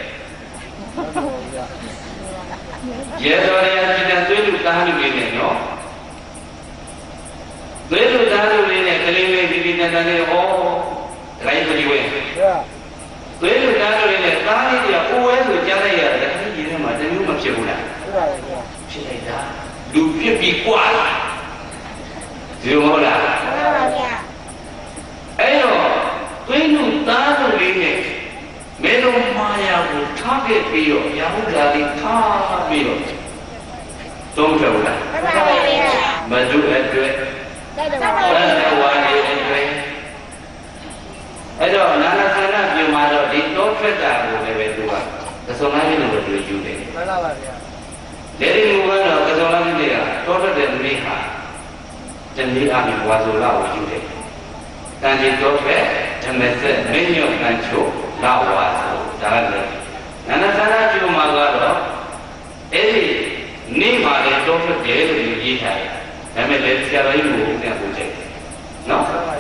ရသော်ရကြည့်တဲ့တွေ့လူသားလူတွေနဲ့နော်တွေ့လူသားလူတွေနဲ့ကလေးလေးဒီတန်တန်လေးဟောလိုက်ပြီးဝဲတွေ့လူသားလူတွေနဲ့သားလေးတွေကအိုးဝဲဆိုကြားလိုက်ရတယ်ဒီကြီးထဲမှာတမျိုးမဖြစ်ဘူးလားဖြစ်လိုက်တာလူဖြစ်ပြီးကွာလာဒီလိုမဟုတ်လားအဲ့တော့တွေ့လူသားလူတွေနဲ့မေလုံးမာယာကိုထားခဲ့ပြီးတော့ရာဟုလာလေးထားပြီးတော့သုံးတယ်လားမဒုအတွက်သတ္တဝါတွေအတွက်အဲ့တော့နာနာဆန္ဒပြုမှာတော့ဒီတောထွက်တာကိုလည်းပဲသူကသစုံလာပြီးလို့သူယူတယ်မှန်ပါပါဗျာလေဒီမူကတော့သစုံလာပြီးတွေကတောထွက်တဲ့မိဟာတနည်းအားဖြင့်ဝါဆိုလာကိုယူတယ်တန်ကြီးတောထွက်ဓမ္မစက်မင်းညွန့်တန်ချိုလာဝါဆိုဒါလည်းနာနာဆန္ဒပြုမှာကတော့အဲ့ဒီနေမှာလည်းတောထွက်တယ်လို့ရေးထားတယ်ဒါပေမဲ့လည်းဆရာတော်ကြီးကိုပြန်ပို့ချက်နော်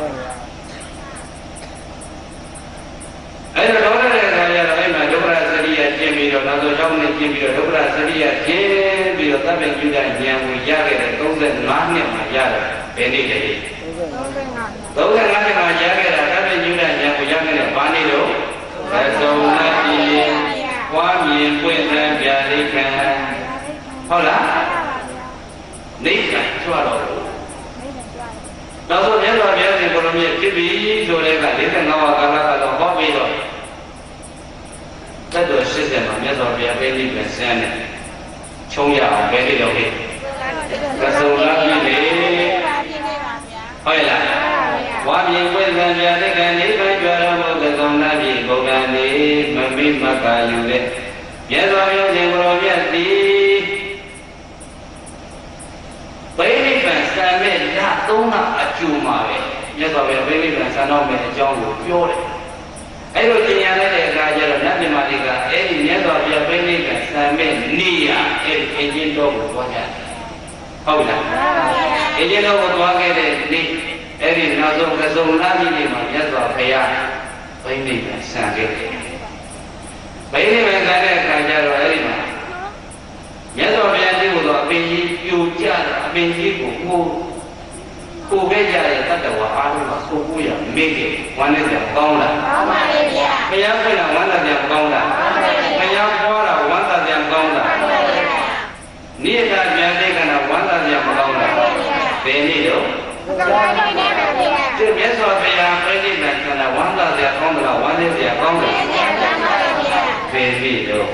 အဲ့တော့တော့တဲ့အခါကျတော့အဲ့မှာဒုက္ခရစရိယကျင့်ပြီးတော့နောက်ဆုံး6နှစ်ကျင့်ပြီးတော့ဒုက္ခရစရိယကျင့်ပြီးတော့သဗ္ဗညုတဉာဏ်ကိုရခဲ့တဲ့35နှစ်မှာရတယ်ဘယ်နေ့တည်း35နှစ်မှာရခဲ့တာသဗ္ဗညုတဉာဏ်ကိုရခဲ့တဲ့ဘာနေ့တော့သစုံနာပြည်ပွားမြင်ပွင့်သံပြာလိခံဟုတ်လားနေကကြွတော့နောက်ဆုံးမြတ်စွာဘုရားရှင်ကိုလိုမြတ်ဖြစ်ပြီဆိုတဲ့က45ဝါကာလကတော့ဟောပြီးတော့တတ်တော်80မှာမြတ်စွာဘုရားပဲလိပဲဆန်းတယ်ချုံရအောင်ပဲလိတော့ဟဲ့သစုံလာပြီလေဟုတ်လားဝါမြေဝိသံပြတဲ့ကနေပဲကြွတော်မူသစုံလာပြီဘုရားနေမမိမကယူတဲ့မြတ်စွာဘုရားရှင်ကိုလိုမြတ်သည်ဘိနိဗ္ဗာန်စံမဲ့ည3လအကျိုးမှာပဲမြတ်စွာဘုရားဘိနိဗ္ဗာန်စံတော်မဲ့အကြောင်းကိုပြောတယ်အဲ့လိုကျင်ညာလိုက်တဲ့အခါကျတော့နတ်မြမာတိကအဲ့ဒီမြတ်စွာဘုရားဘိနိဗ္ဗာန်စံမဲ့နေရအဲ့ဒီအင်းချင်းတော်ကိုသွားကြတယ်ဟုတ်လားအင်းချင်းတော်ကိုသွားခဲ့တဲ့နေ့အဲ့ဒီနောက်ဆုံးကစုံလာပြီနေ့မှာမြတ်စွာဘုရားဘိနိဗ္ဗာန်စံခဲ့တယ်ဘိနိဗ္ဗာန်စံတဲ့အခါကျတော့အဲ့ဒီမှာမြတ်စွာဘုရားကြီးကတော့အပင်ကြီးပြိုကျတာအပင်ကြီးကိုကိုခဲ့ကြတဲ့တတ္တဝါအားလုံးကကိုရမေ့တယ်ဝမ်းနဲ့ပြန်ကောင်းလားကောင်းပါလေဗျာဘုရားဖွင့်တာဝမ်းသာပြန်ကောင်းလားကောင်းပါလေဘုရားပွားတာဝမ်းသာပြန်ကောင်းလားကောင်းပါလေနိဒာပြန်တဲ့ကနာဝမ်းသာပြန်မကောင်းလားဘယ်နည်းတော့ဒီမြတ်စွာဘုရားပြိဋိဘံကနာဝမ်းသာပြန်ကောင်းလားဝမ်းနဲ့ပြန်ကောင်းလားဘယ်နည်းတော့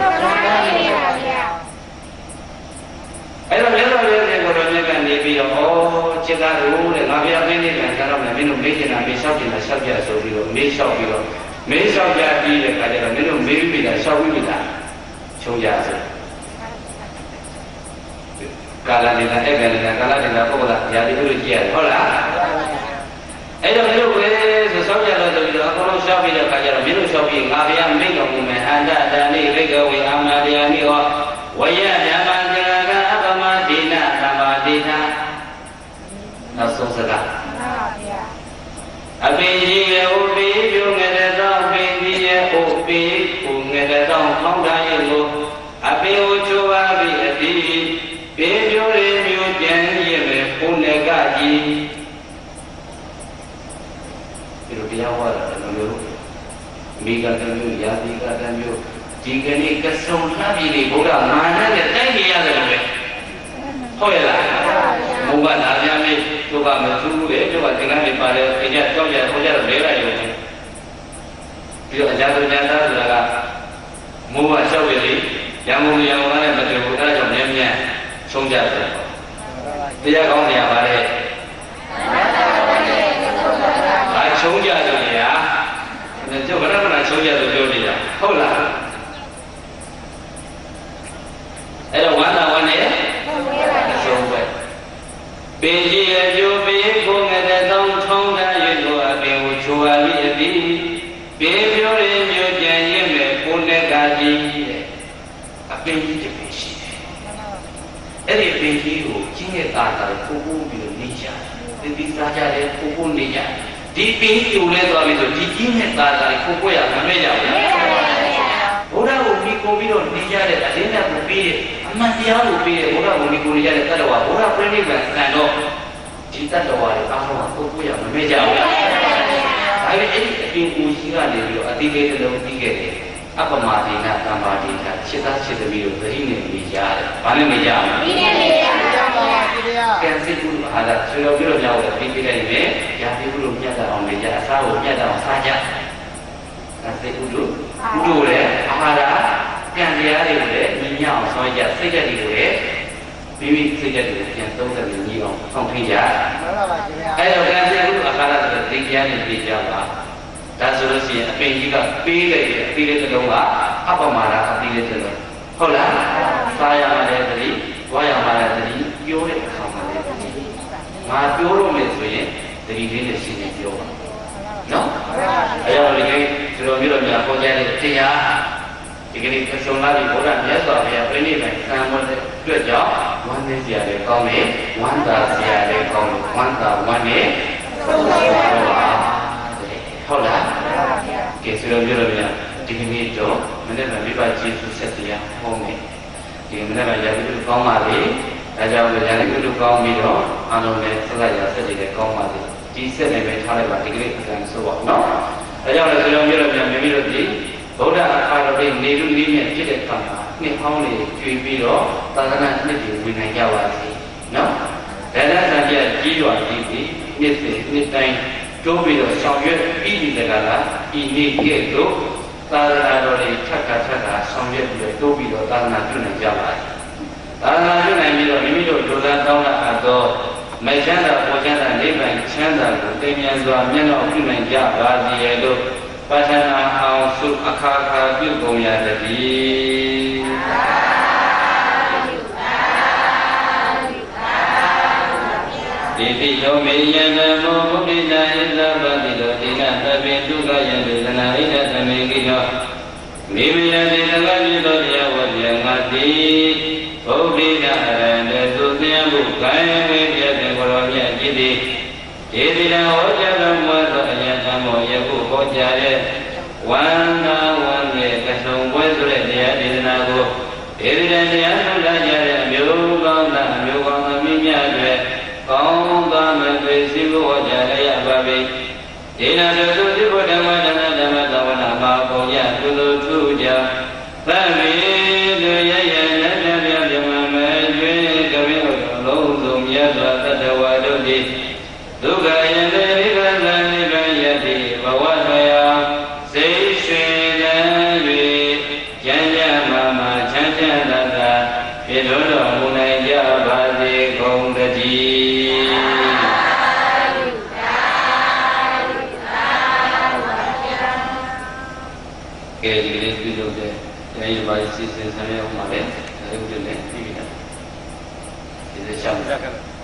အဲ့တော့မြတ်စွာဘုရားရှင်ကိုယ်တော်မြတ်ကနေပြီးတော့ဩจิตသားတို့တဲ့ငါဘုရားပြိဋိဘံကနာမယ်မင်းတို့မေ့ချင်တာမေ့လျှောက်ချင်တာလျှောက်ကြဆိုပြီးတော့မေ့လျှောက်ပြီးတော့မေ့လျှောက်ကြပြီးတဲ့အခါကျတော့မင်းတို့မေ့ပြီးပြီလားလျှောက်ပြီးပြီလားချုံကြဆိုကာလနေတာအဲ့ကလည်းကာလနေတာပုဂ္ဂလာဓာတိတို့ကြည့်ရတယ်ဟုတ်လားအဲ့တော့မင်းတို့ပဲဆိုဆောက်ကြလို့ဆိုပြီးတော့အကုန်လုံးလျှောက်ပြီးတဲ့အခါကျတော့မင်းတို့လျှောက်ပြီးငါဘုရားမိတ်တော်မူမယ်အန္တတန်နိရိကဝေအာမတယာနိဟောဝယဓမ္မသရကအပမဒိနသမ္မာဒိဋ္ဌာနောက်ဆုံးစကားအပင်ကြီးရဲ့ဥပိပြုငရတောအပင်ကြီးရဲ့ဥပိကိုငရတောကောင်းတိုင်းကိုအပင်ကိုချိုးပါပြီးအတိပေပြိုးရမျိုးကျန်ရဲ့ပဲဘုန်းကကြီးပြီးတော့တရားဟောတာလည်းမျိုးမိဂတမျိုးယာတိကတမျိုးဒီကနေ့ကစုံလှပ်ပြီးဘုရားမာနနဲ့တိုက်နေရတယ်လို့ပဲဟုတ်ရဲ့လားဘုရားနာပြန်ပြီးသူကမသူ့ရဲ့သူကသင်္ကန်းတွေပါတယ်အကြကြောက်ကြဟောကြတော့လဲလိုက်ရုံနဲ့ပြီးတော့အကြတော်ညာသားဆိုတာကမိုးကလျှောက်ရလေရံကုန်ရံကုန်နဲ့မတူဘူးအဲဒါကြောင့်မြဲမြဲဆုံးကြတယ်တရားကောင်းနေရပါတယ်ဘာချုံကြတယ်ညာကျုပ်ဘယ်တော့မှချုံကြတယ်ပြောနေတာဟုတ်လားအဲ့တော့ဝမ်းသာဝမ်းနဲ့ဆုံးပဲပင်ကြီးအကျိုးပေးဖို့ငတဲ့တောင်းထောင်းတဲ့ရွေးကိုအပင်ကိုချိုးရလိအသည်ပေးပြောရမျိုးကြံရင်မဲ့ကိုယ်နဲ့ကကြီးတဲ့အပင်ကြီးတစ်ပင်ရှိတယ်အဲ့ဒီပင်ကြီးကိုချင်းရဲ့တာတာကိုပို့ပြီးနေကြတယ်ဒီစားကြတယ်ကိုနေကြဒီပင်ကြီးကိုလဲသွားပြီးဆိုဒီချင်းရဲ့တာတာကိုပို့ရမမဲ့ကြဘူးဘုရားကိုမိကိုပြီးတော့နေကြတဲ့အလင်းနဲ့ကိုပြီးတဲ့အမှန်တရားကိုပြီးတဲ့ဘုရားကိုမိကိုနေကြတဲ့တတ္တဝါဘုရားပြိဋိဘံဆံတော့ဒီတတ္တဝါတွေအားလုံးကကိုရမမဲ့ကြဘူးအဲ့ဒီအပြင်ကိုကြီးကနေပြီးတော့အတိလေးတစ်လုံးပြီးခဲ့တယ်အပမာဒိနာတမ္ပါဒိနာစိတ်သားစိတ်သမီးတို့သတိနဲ့နေကြတယ်။ဘာနဲ့နေကြလဲ။ဒီနဲ့နေကြပါကံစိတ်ကူဟာဒါဆွေတော်ပြီးတော့ကြောက်တယ်ပြီးလိုက်မယ်။ရာသီဥတုမြတ်တာအောင်နေကြအစားကိုမြတ်တာအောင်စားကြ။ဒါစိတ်ဥတုဥတုလည်းအာဟာရကံတရားတွေကိုလည်းညီညွတ်အောင်ဆောင်ကြစိတ်ဓာတ်တွေကိုလည်းမိမိစိတ်ဓာတ်တွေကိုပြန်သုံးသပ်ပြီးညီအောင်ဆောင်ထိကြ။မှန်ပါပါခင်ဗျာ။အဲ့တော့ကံစိတ်ဥတုအာဟာရဆိုတဲ့သိတရားတွေပြကြပါဒါဆိုလို့ရှိရင်အပင်ကြီးကပေးလိုက်တယ်အပေးလေးတစ်လုံးကအပမာဒအပေးလေးတစ်လုံးဟုတ်လားစားရမှလည်းတတိဝါရမှလည်းတတိပြောတဲ့အခါမှာလည်းတတိငါပြောလို့မယ်ဆိုရင်တတိလေးနဲ့ရှင်းနေပြောပါနော်အဲ့တော့ဒီကိစ္စတို့မျိုးများပေါ်ကြတဲ့တရားဒီကနေ့ဆုံးလာပြီးဘုရားမြတ်စွာဘုရားပြိဋိဘံစံမတဲ့အတွက်ကြောင့်ဝမ်းနေစရာလည်းကောင်းတယ်ဝမ်းသာစရာလည်းကောင်းတယ်ဝမ်းသာဝမ်းနေဆုံးပါဟုတ်လားကဲဆိုတော့ပြောလို့ရဒီကနေ့တော့မနေ့ကမိဘကျေးဇူးဆက်တရားဟောမယ်ဒီမနေ့ကရာသီဥတုကောင်းပါလေဒါကြောင့်လည်းရာသီဥတုကောင်းပြီးတော့အားလုံးလည်းဆက်လက်ရဆက်တွေလည်းကောင်းပါလေဒီဆက်နဲ့ပဲထားလိုက်ပါဒီကနေ့အကံဆိုပါနော်ဒါကြောင့်လည်းဆိုတော့ပြောလို့ရမိမိတို့ဒီဗုဒ္ဓအာရုံတွေနေလူနည်းနဲ့ဖြစ်တဲ့အခါမှာနှစ်ဟောင်းတွေကျွေးပြီးတော့သာသနာ့နှစ်တွေဝင်နိုင်ကြပါစေနော်ဒါနသံပြကြီးရွာကြီးပြီးနှစ်စဉ်နှစ်တိုင်းတိုးပြီးတော့ဆောင်ရွက်ပြီးဒီကလာဤနေ့ကဲ့သို့သာသနာတော်တွေထပ်ခါဆောင်ရွက်ပြီးတော့တိုးပြီးတော့သာသနာပြုနိုင်ကြပါစေ။သာသနာပြုနိုင်ပြီးတော့မိမိတို့လူသားတောင်းတာအပ်သောမေချမ်းသာပေါ်ချမ်းသာနိဗ္ဗာန်ချမ်းသာကိုသိမြတ်စွာမျက်နှာပြုနိုင်ကြပါစေလို့ပဋ္ဌာနာအောင်စုအခါခါပြုကုန်ရတည်းဒီတိယောမေယံနမောဘုဒ္ဓနာဣဇဗတိတောတိနသဗ္ဗေဒုက္ခယံဒေသနာဣဒသမေကိနောမိမယတိသက္ကပိသောတရားဝပြငါတိဘုဒ္ဓနာအရန္တေသုသင်မှုကာယဝေပြတေကိုရောမြတ်จิตတိဒေသနာဟောကြားတော်မူသောအယံသမောယခုဟောကြားတဲ့ဝန္နာဝန္နေကဆုံပွဲဆိုတဲ့တရားဒေသနာကိုဒေသနာတရားထုတ်လာကြတဲ့အမျိုးကောင်းသားအမျိုးကောင်းသမီးများတွေကောင်းသာမသွေစီဘဝကြရပါပေဒေနာတို့သူဒီဘုဓမ္မဓမ္မဓမ္မသဝနာမှာပုံရသူတို့ထူကြသဗ္ဗေလူရရလက်ပြပြပြမမဲကျွေးကပိဥတော်လုံးစုံမြတ်စွာတတဝါတို့သည်ဒုက္ခယံတေရိကသံနိဗ္ဗာန်ယတိဘဝထယာစိတ်ရွှင်လန်း၍ကျမ်းကျမ်းမာမာချမ်းချမ်းသာသာဖြစ်တော်မူနိုင်ကြပါစေကုန်သတည်းကဲဒီလေးပြုလုပ်တဲ့အဲဒီဘာစီစဉ်ဆံရအောင်ပါလေဒါဥဒ်နဲ့ပြီးပြီလားဒီစချောင်း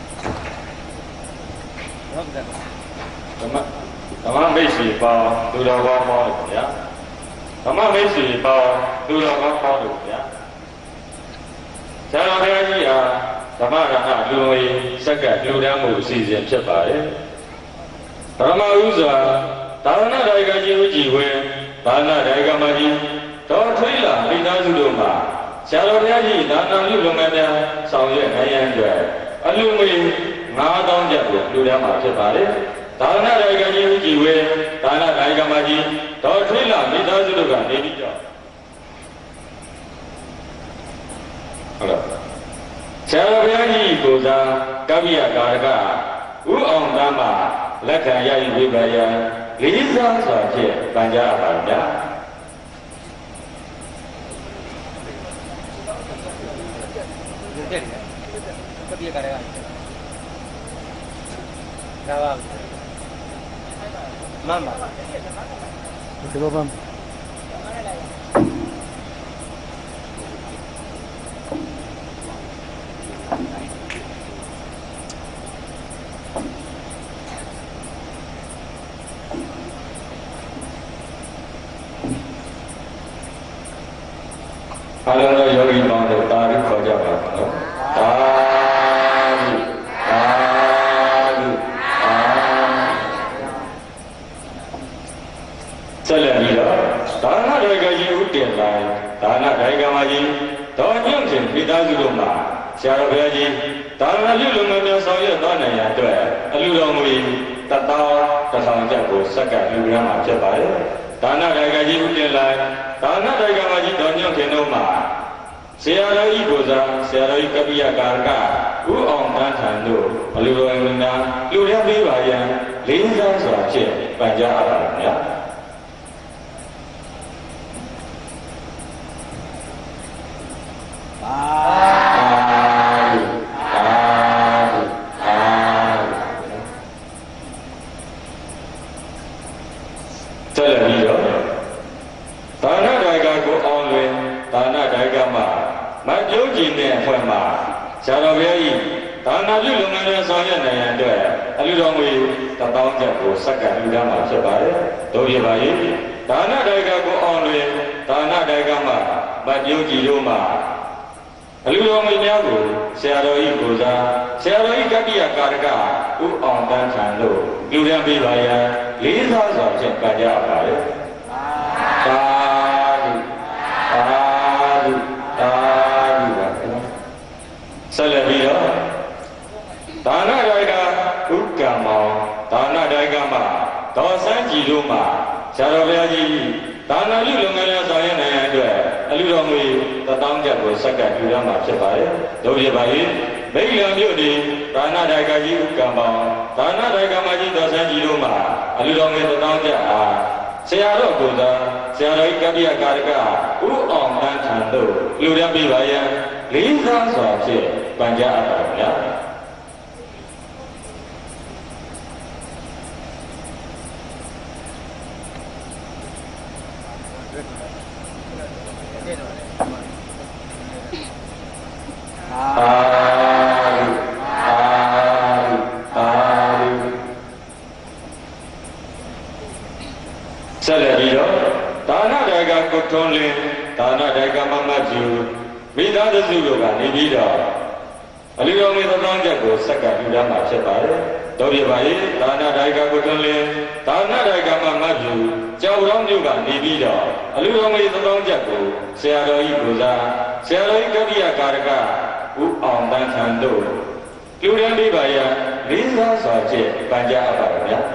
ဓမ္မမိတ်ဆွေပေါင်းသူတော်ကောင်းပေါင်းလို့ဗျာဓမ္မမိတ်ဆွေပေါင်းသူတော်ကောင်းပေါင်းလို့ဗျာဇာတော်ဘုရားကြီးဟာဓမ္မရဟလူဝေစက္ကလူတန်းမှုအစီအစဉ်ဖြစ်ပါတယ်ပရမဥစွာသာသနာ့ဒါယကကြီးဦးကြည်ဝဲသာသနာ့ဒါယကမကြီးတော်ထွေးလာမိသားစုတို့မှာဇာတော်ဘုရားကြီးဒါနပြုလုပ်ငန်းများဆောင်ရွက်နိုင်ရန်အတွက်အလူငွေ9000ကျပ်ကိုလူတန်းမှာဖြစ်ပါတယ်သာသနာ့ဒါယကကြီးဦးကြည်ဝဲသာကမကြီးတော်ထွေးလာမိသားစုတို့ကနေပြီးတော့ဟုတ်လားဆရာတော်ဘုရားကြီးကိုစားကပ္ပိယကာရကဥအောင်တမ်းမှာလက်ခံရယူပေးပါရန်လေးစားစွာဖြင့်ပန်ကြားပါဗျာကပ္ပိယကာရကဒါပါမမဒီလိုပါအားလုံးသောယောဂီပေါင်းတို့တာရုခေါ်ကြပါနော်တာရုတာရုအာဆက်လက်ပြီးတော့ဒါနဒေကကြီးဥတည်လာဒါနဒေကမကြီးတော်ညွန့်ခြင်းမိသားစုတို့မှာဆရာတော်ဘုရားကြီးဒါနပြုလုပ်ငန်းများဆောင်ရွက်သွားနိုင်ရန်အတွက်အလူတော်မူ1000 1000ကျပ်ကိုစက္ကန့်လူရမ်းမှာဖြစ်ပါတယ်ဒါနဒေကကြီးဥတည်လာဒါနဒေကမကြီးတော်ညွန့်ခြင်းတို့မှာဆရာတော်ဤကိုစားဆရာတော်ဤကပ္ပိယကာရကဥအောင်တန်းထံတို့အလူတော်များလူရမ်းပေးပါရန်လေးစားစွာဖြင့်ပန်ကြားအပ်ပါဗျာဆရာတော်ဘုရားကြီးဒါနပြုလုပ်ငန်းတွေဆောင်ရွက်နိုင်ရန်အတွက်အလူတော်ငွေ1000ကျပ်ကိုစက္ကန့်လူရမ်းမှာဖြစ်ပါတယ်။တို့ပြပါ၏ဒါနဒေကကိုအောင်လွင်ဒါနဒေကမှာမပြုံးကြည်တို့မှာအလူတော်ငွေများကိုဆရာတော်ဤကိုစားဆရာတော်ဤကပ္ပိယကာရကဥအောင်တန်းထံတို့လူရမ်းပေးပါရန်လေးစားစွာဖြင့်ပန်ကြားပါတယ်။သာဓုသာဓုသာဓုပါဆက်လက်ပြီးတော့ဒါနဒေကဥက္ကံမောင်ဒါနဒေကမှာဒေါ်စန်းကြည်တို့မှာဆရာတော်ဘုရားကြီးဒါနပြုလုပ်ငန်းများဆောင်ရွက်နိုင်ရန်အတွက်အလူတော်ငွေ1000ကျပ်ကိုစက္ကန့်ယူရမှာဖြစ်ပါတယ်။တို့ပြပါ၏မိဂ္ဂလမြို့ဒီဒါနဒေကကြီးဥက္ကံမောင်ဒါနဒေကမကြီးဒေါ်စန်းကြည်တို့မှာအလူတော်ငွေ1000ကျပ်အားဆရာတော်ကိုယ်စားဆရာတော်ကပ္ပိယကာရကဥအောင်တန်းထံတို့လူရမ်းပေးပါရန်လေးစားစွာဖြင့်ပန်ကြားအပ်ပါဗျာဆက်လက်ပြီးတော့ဒါနဒေကကိုထွန်းလင်းဒါနဒေကမမတ်ကျူမိသားစုတို့ကနေပြီးတော့အလူတော်ငွေ1000ကျပ်ကိုစက္ကန့်ယူရမှာဖြစ်ပါတယ်။တို့ပြပါ၏ဒါနဒေကကိုထွန်းလင်းဒါနဒေကမမတ်ကျူကြောက်တော်မြို့ကနေပြီးတော့အလူတော်ငွေ1000ကျပ်ကိုဆရာတော်ဤကိုစားဆရာတော်ဤကပ္ပိယကာရကဥအောင်တန်းထံတို့လူရန်ပေးပါရန်လေးစားစွာဖြင့်ပန်ကြားအပ်ပါဗျာ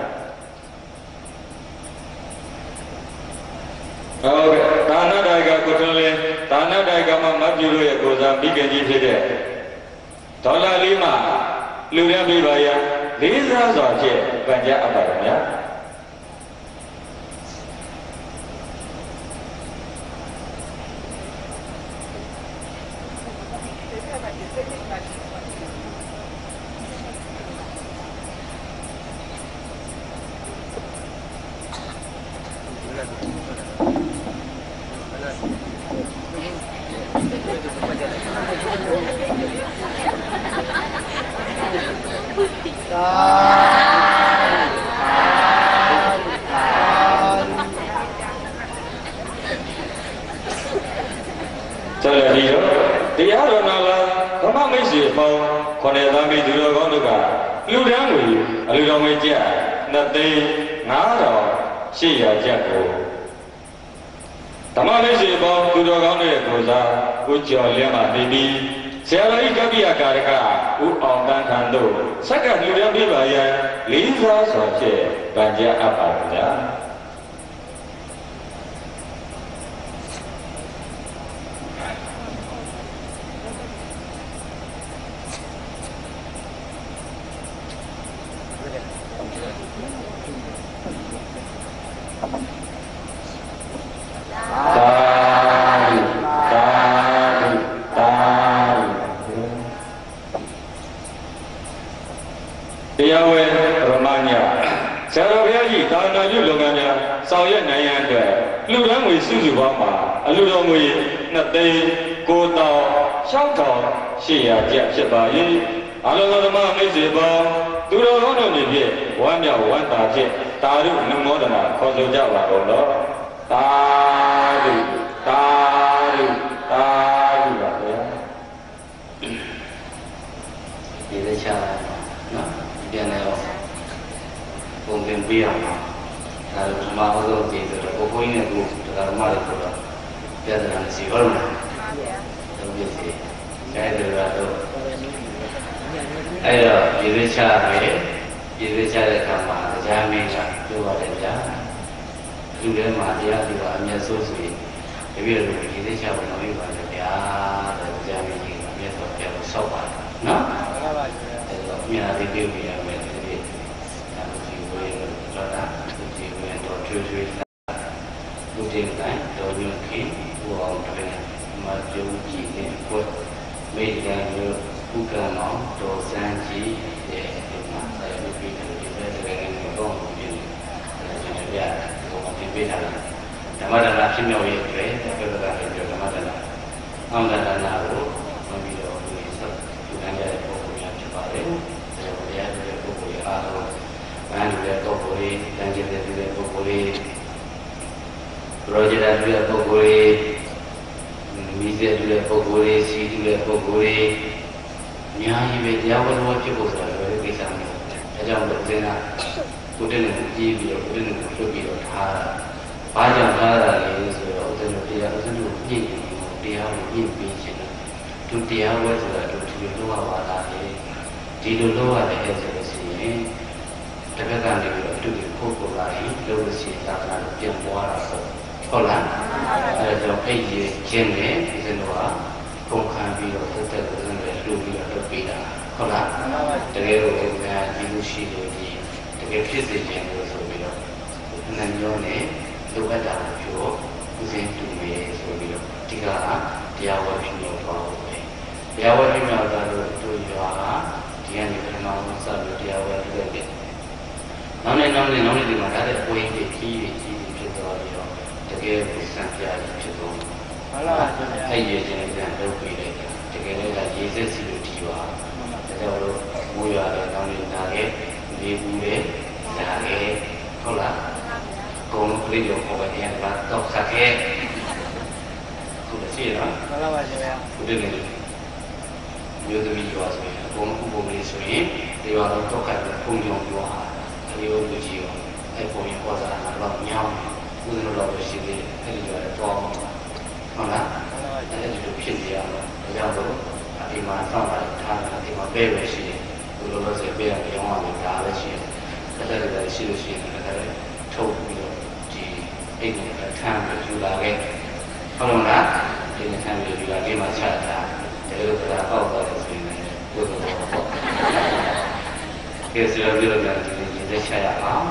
ဟုတ်ကဲ့ဒါနဒေကကိုထွန်းလင်းဒါနဒေကမမတ်ကျူတို့ရဲ့ကိုစားမိခင်ကြီးဖြစ်တဲ့ဒေါ်လာလေးမှာလူရန်ပေးပါရန်လေးစားစွာဖြင့်ပန်ကြားအပ်ပါဗျာဆက်လက်ပြီးတော့တရားတော်နာလာဗမမိတ်ဆွေပေါင်း9သားမိသူတော်ကောင်းတို့ကလူတန်းငွေအလူတော်ငွေကျပ်2,500,800ကျပ်ကိုဓမ္မမိတ်ဆွေပေါင်းသူတော်ကောင်းတို့ရဲ့ကိုစားကိုကျော်လင်းမှနေပြီးဆရာတော်ဤကပ္ပိယကာရကဥအောင်တန်းထံတို့စက္ကန့်လူတန်းပြပါရန်လေးစားစွာဖြင့်ပန်ကြားအပ်ပါဗျာတရားဝဲရမညာဆရာတော်ဘုရားကြီးဒါနပြုလုပ်ငန်းများဆောင်ရွက်နိုင်ရန်အတွက်လူတန်းငွေစုစုပေါင်းမှာအလူတော်ငွေ2သိန်း9,600ကျပ်ဖြစ်ပါ၏အလုံးစုံဓမ္မမိတ်ဆွေပေါင်းသူတော်ကောင်းတို့နေဖြင့်ဝမ်းမြောက်ဝမ်းသာဖြင့်တာရုနမောဒနာခေါ်ဆိုကြပါကုန်တော့တာရုတာရုတာရုပါဗျာဒီလက်ချနော်ပြန်နေတော့ပုံသင်ပေးရမှာဒါကမဟုတ်တော့ကြည့်ဆိုတော့ကိုကြီးနဲ့ကိုတရားဓမ္မတွေဆိုတော့ပြဿနာမရှိဘူးလားဟုတ်ပြီစီအဲဒါတော့အဲ့တော့ဒီလက်ချပဲဒီလက်ချတဲ့အခါမှာတရားမင်းကပြောပါတယ်ဗျာလူထဲမှာတရားဒီကအမျက်ဆိုးဆိုရင်တပည့်တော်ဒီလက်ချကိုမလုပ်ပါနဲ့ဗျာတဲ့တရားမင်းကြီးကအမျက်တော့ပြောဆောက်ပါတယ်နော်အဲ့တော့အများကြီးပြုပြရမယ်ဒီဒီဝေတော့တာဒီဝေတော့ထွေးထွေးဘုရင်တိုင်းတော်ရင်ခင်ဟိုအောင်တယ်မှာပြုံးကြည့်နေကိုမိတ်ကန်မျိုးဥက္ကမောင်တော်စန်းကြီးရဲ့ဒီမှာဆက်ပြီးပြီးဒီပဲတကယ်လည်းတော့ပြင်းတယ်ကျွန်တော်ပြဟိုမှာပြင်ပေးတာဓမ္မဒါနဖြစ်မြောက်ရေးအတွက်ပြောတာလည်းပြောဓမ္မဒါနအောင်ဒါနကိုဝင်ပြီးတော့ဒီဆက်ဒီကံရတဲ့ပုံပုံများဖြစ်ပါတယ်ဒါကြောင့်တရားတဲ့ပုံပုံရအားလုံးဗန်းတဲ့ပုံပုံလေးတန်ကျတဲ့ပုံပုံလေးရောကြတဲ့ပုံပုံလေးမိစေတဲ့ပုံပုံလေးစီတဲ့ပုံပုံလေးအများကြီးပဲတရားဝတ္ထုဖြစ်ဖို့ဆိုတာလည်းကိစ္စမျိုးဒါကြောင့်လို့စဉ်းစားကိုယ်တည်းနဲ့ကြည့်ပြီးတော့ကိုယ်တည်းနဲ့ဖြုတ်ပြီးတော့ထားတာဘာကြောင့်ထားတာလဲဆိုတော့ဥစဉ်တရားဥစဉ်ကိုညှိပြီးတရားကိုညှိပြီးခြင်းသူတရားဝဲဆိုတာသူဒီလိုလုပ်ရပါလားဒီလိုလုပ်ရတယ်ဆိုလို့ရှိရင်တစ်ခါကနေပြီးတော့သူ့ကိုပို့ပေါ်လာရင်လုပ်လို့ရှိရင်သာသနာ့ပြန်ပွားတာပေါ့ဟုတ်လားအဲဒါကြောင့်အဲ့ဒီခြင်းနဲ့ဥစဉ်ကပုံခံပြီးတော့တက်တက်ကိုလည်းလူပြီးတော့လုပ်ပေးတာဟုတ်လားတကယ်လို့ဒီလိုရှိလို့ဒီတကယ်ဖြစ်စေခြင်းလို့ဆိုပြီးတော့နှံရောနဲ့လိုအပ်တာကိုပြောဥစဉ်တူမယ်ဆိုပြီးတော့ဒီကတရားဝတ်ပြုလို့ပေါ့ပဲတရားဝတ်ပြုတော့တို့ရွာကဒီကနေပထမဆုံးစပြီးတရားဝတ်ပြုခဲ့တယ်နောက်နေ့ဒီမှာဒါတဲ့ပွင့်ကြီးကြီးဖြစ်သွားပြီးတော့တကယ်ကိုစံပြဖြစ်သွားဟုတ်လားအဲ့ဒီချင်းပြန်လုပ်ပြီးတယ်တကယ်လည်းရေစက်စီလို့ဒီပါဒါကြောင့်လို့မိုးရတယ်နောက်နေ့နာခဲ့နေဘူးလေနာခဲ့ဟုတ်လားကုန်းကလေးရောပေါ်ပြန်လာတော့ခက်ခဲခုလည်းရှိရနော်မှန်ပါပါရှင်ဗျာခုတည်းလည်းမျိုးသမီးရွာဆိုရင်အကုန်လုံးပုံလေးဆိုရင်ဒီရွာတော့တော့ခက်တယ်ပုံကြောင်ပြောဟာဒီလိုလူကြီးရောအဲ့ပုံရင်ပေါ်စားတာတော့ညောင်းဦးဇင်းတို့တော့ရှိသေးတယ်အဲ့ဒီရွာတော့ဟုတ်လားအဲ့ဒီလိုဖြစ်နေရတော့ဒါကြောင့်လို့ဒီမှာစောင့်တာထားတာဒီမှာပဲပဲရှိတယ်ဘယ်လိုလဲဆိုရင်ပြောင်းရမယ်ဒါလည်းရှိတယ်တက်တက်လည်းရှိလို့ရှိရင်လည်းထုတ်ပြီးတော့ဒီအိတ်ကိုထမ်းပြီးယူလာခဲ့ဟုတ်လားဒီနဲ့ထမ်းပြီးယူလာဒီမှာချတာဒါလိုကပေါက်သွားတယ်ဆိုရင်လည်းဘုရားတော်ပေါ့ကဲဆရာပြောတာဒီလက်ချရအောင်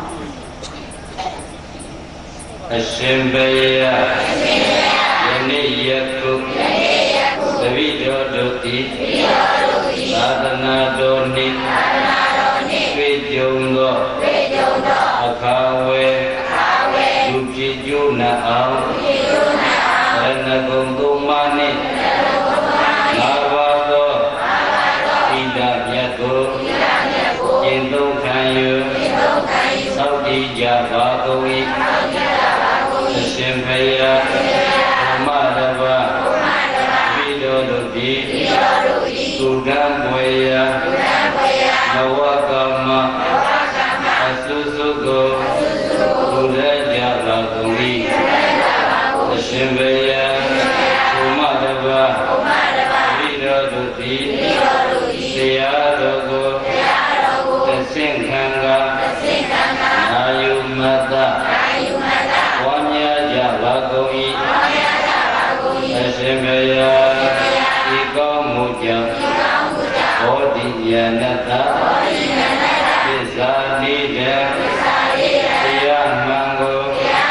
အရှင်ဘုရားယနေ့ယခုသတိတော်တို့သည်သာသနာတော်နှင့်တွေ့ကြုံသောအခါဝဲလူပြည့်ကျိုးနာအောင်ရဏဂုံသုံးပါးနှင့်ငါးပါးသောဣဒမြတ်ကိုကျင့်သုံးခံယူသောက်တည်ကြပါကုန်၏အရှင်ဘုရားဓမ္မတပါပြီးတော်တို့သည်သူကံပွေရာနဝကမ္မအဆုစုကိုဘုရားကြပါကုန်၏အရှင်ဘုရားဓမ္မတပါပြီးတော်တို့သည်တရားတော်ကိုသစ္စာခံကအာယုမတ္တဝါမြာကြပါကုန်၏အရှင်ဘုရားဤကောင်းမှုကြောင့်ဘောဓိဉာဏတ္တသစ္စာနိဒေတရားမှန်ကို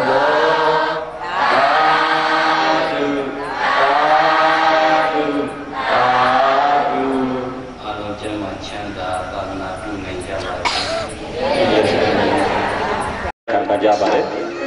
ကြပါလေ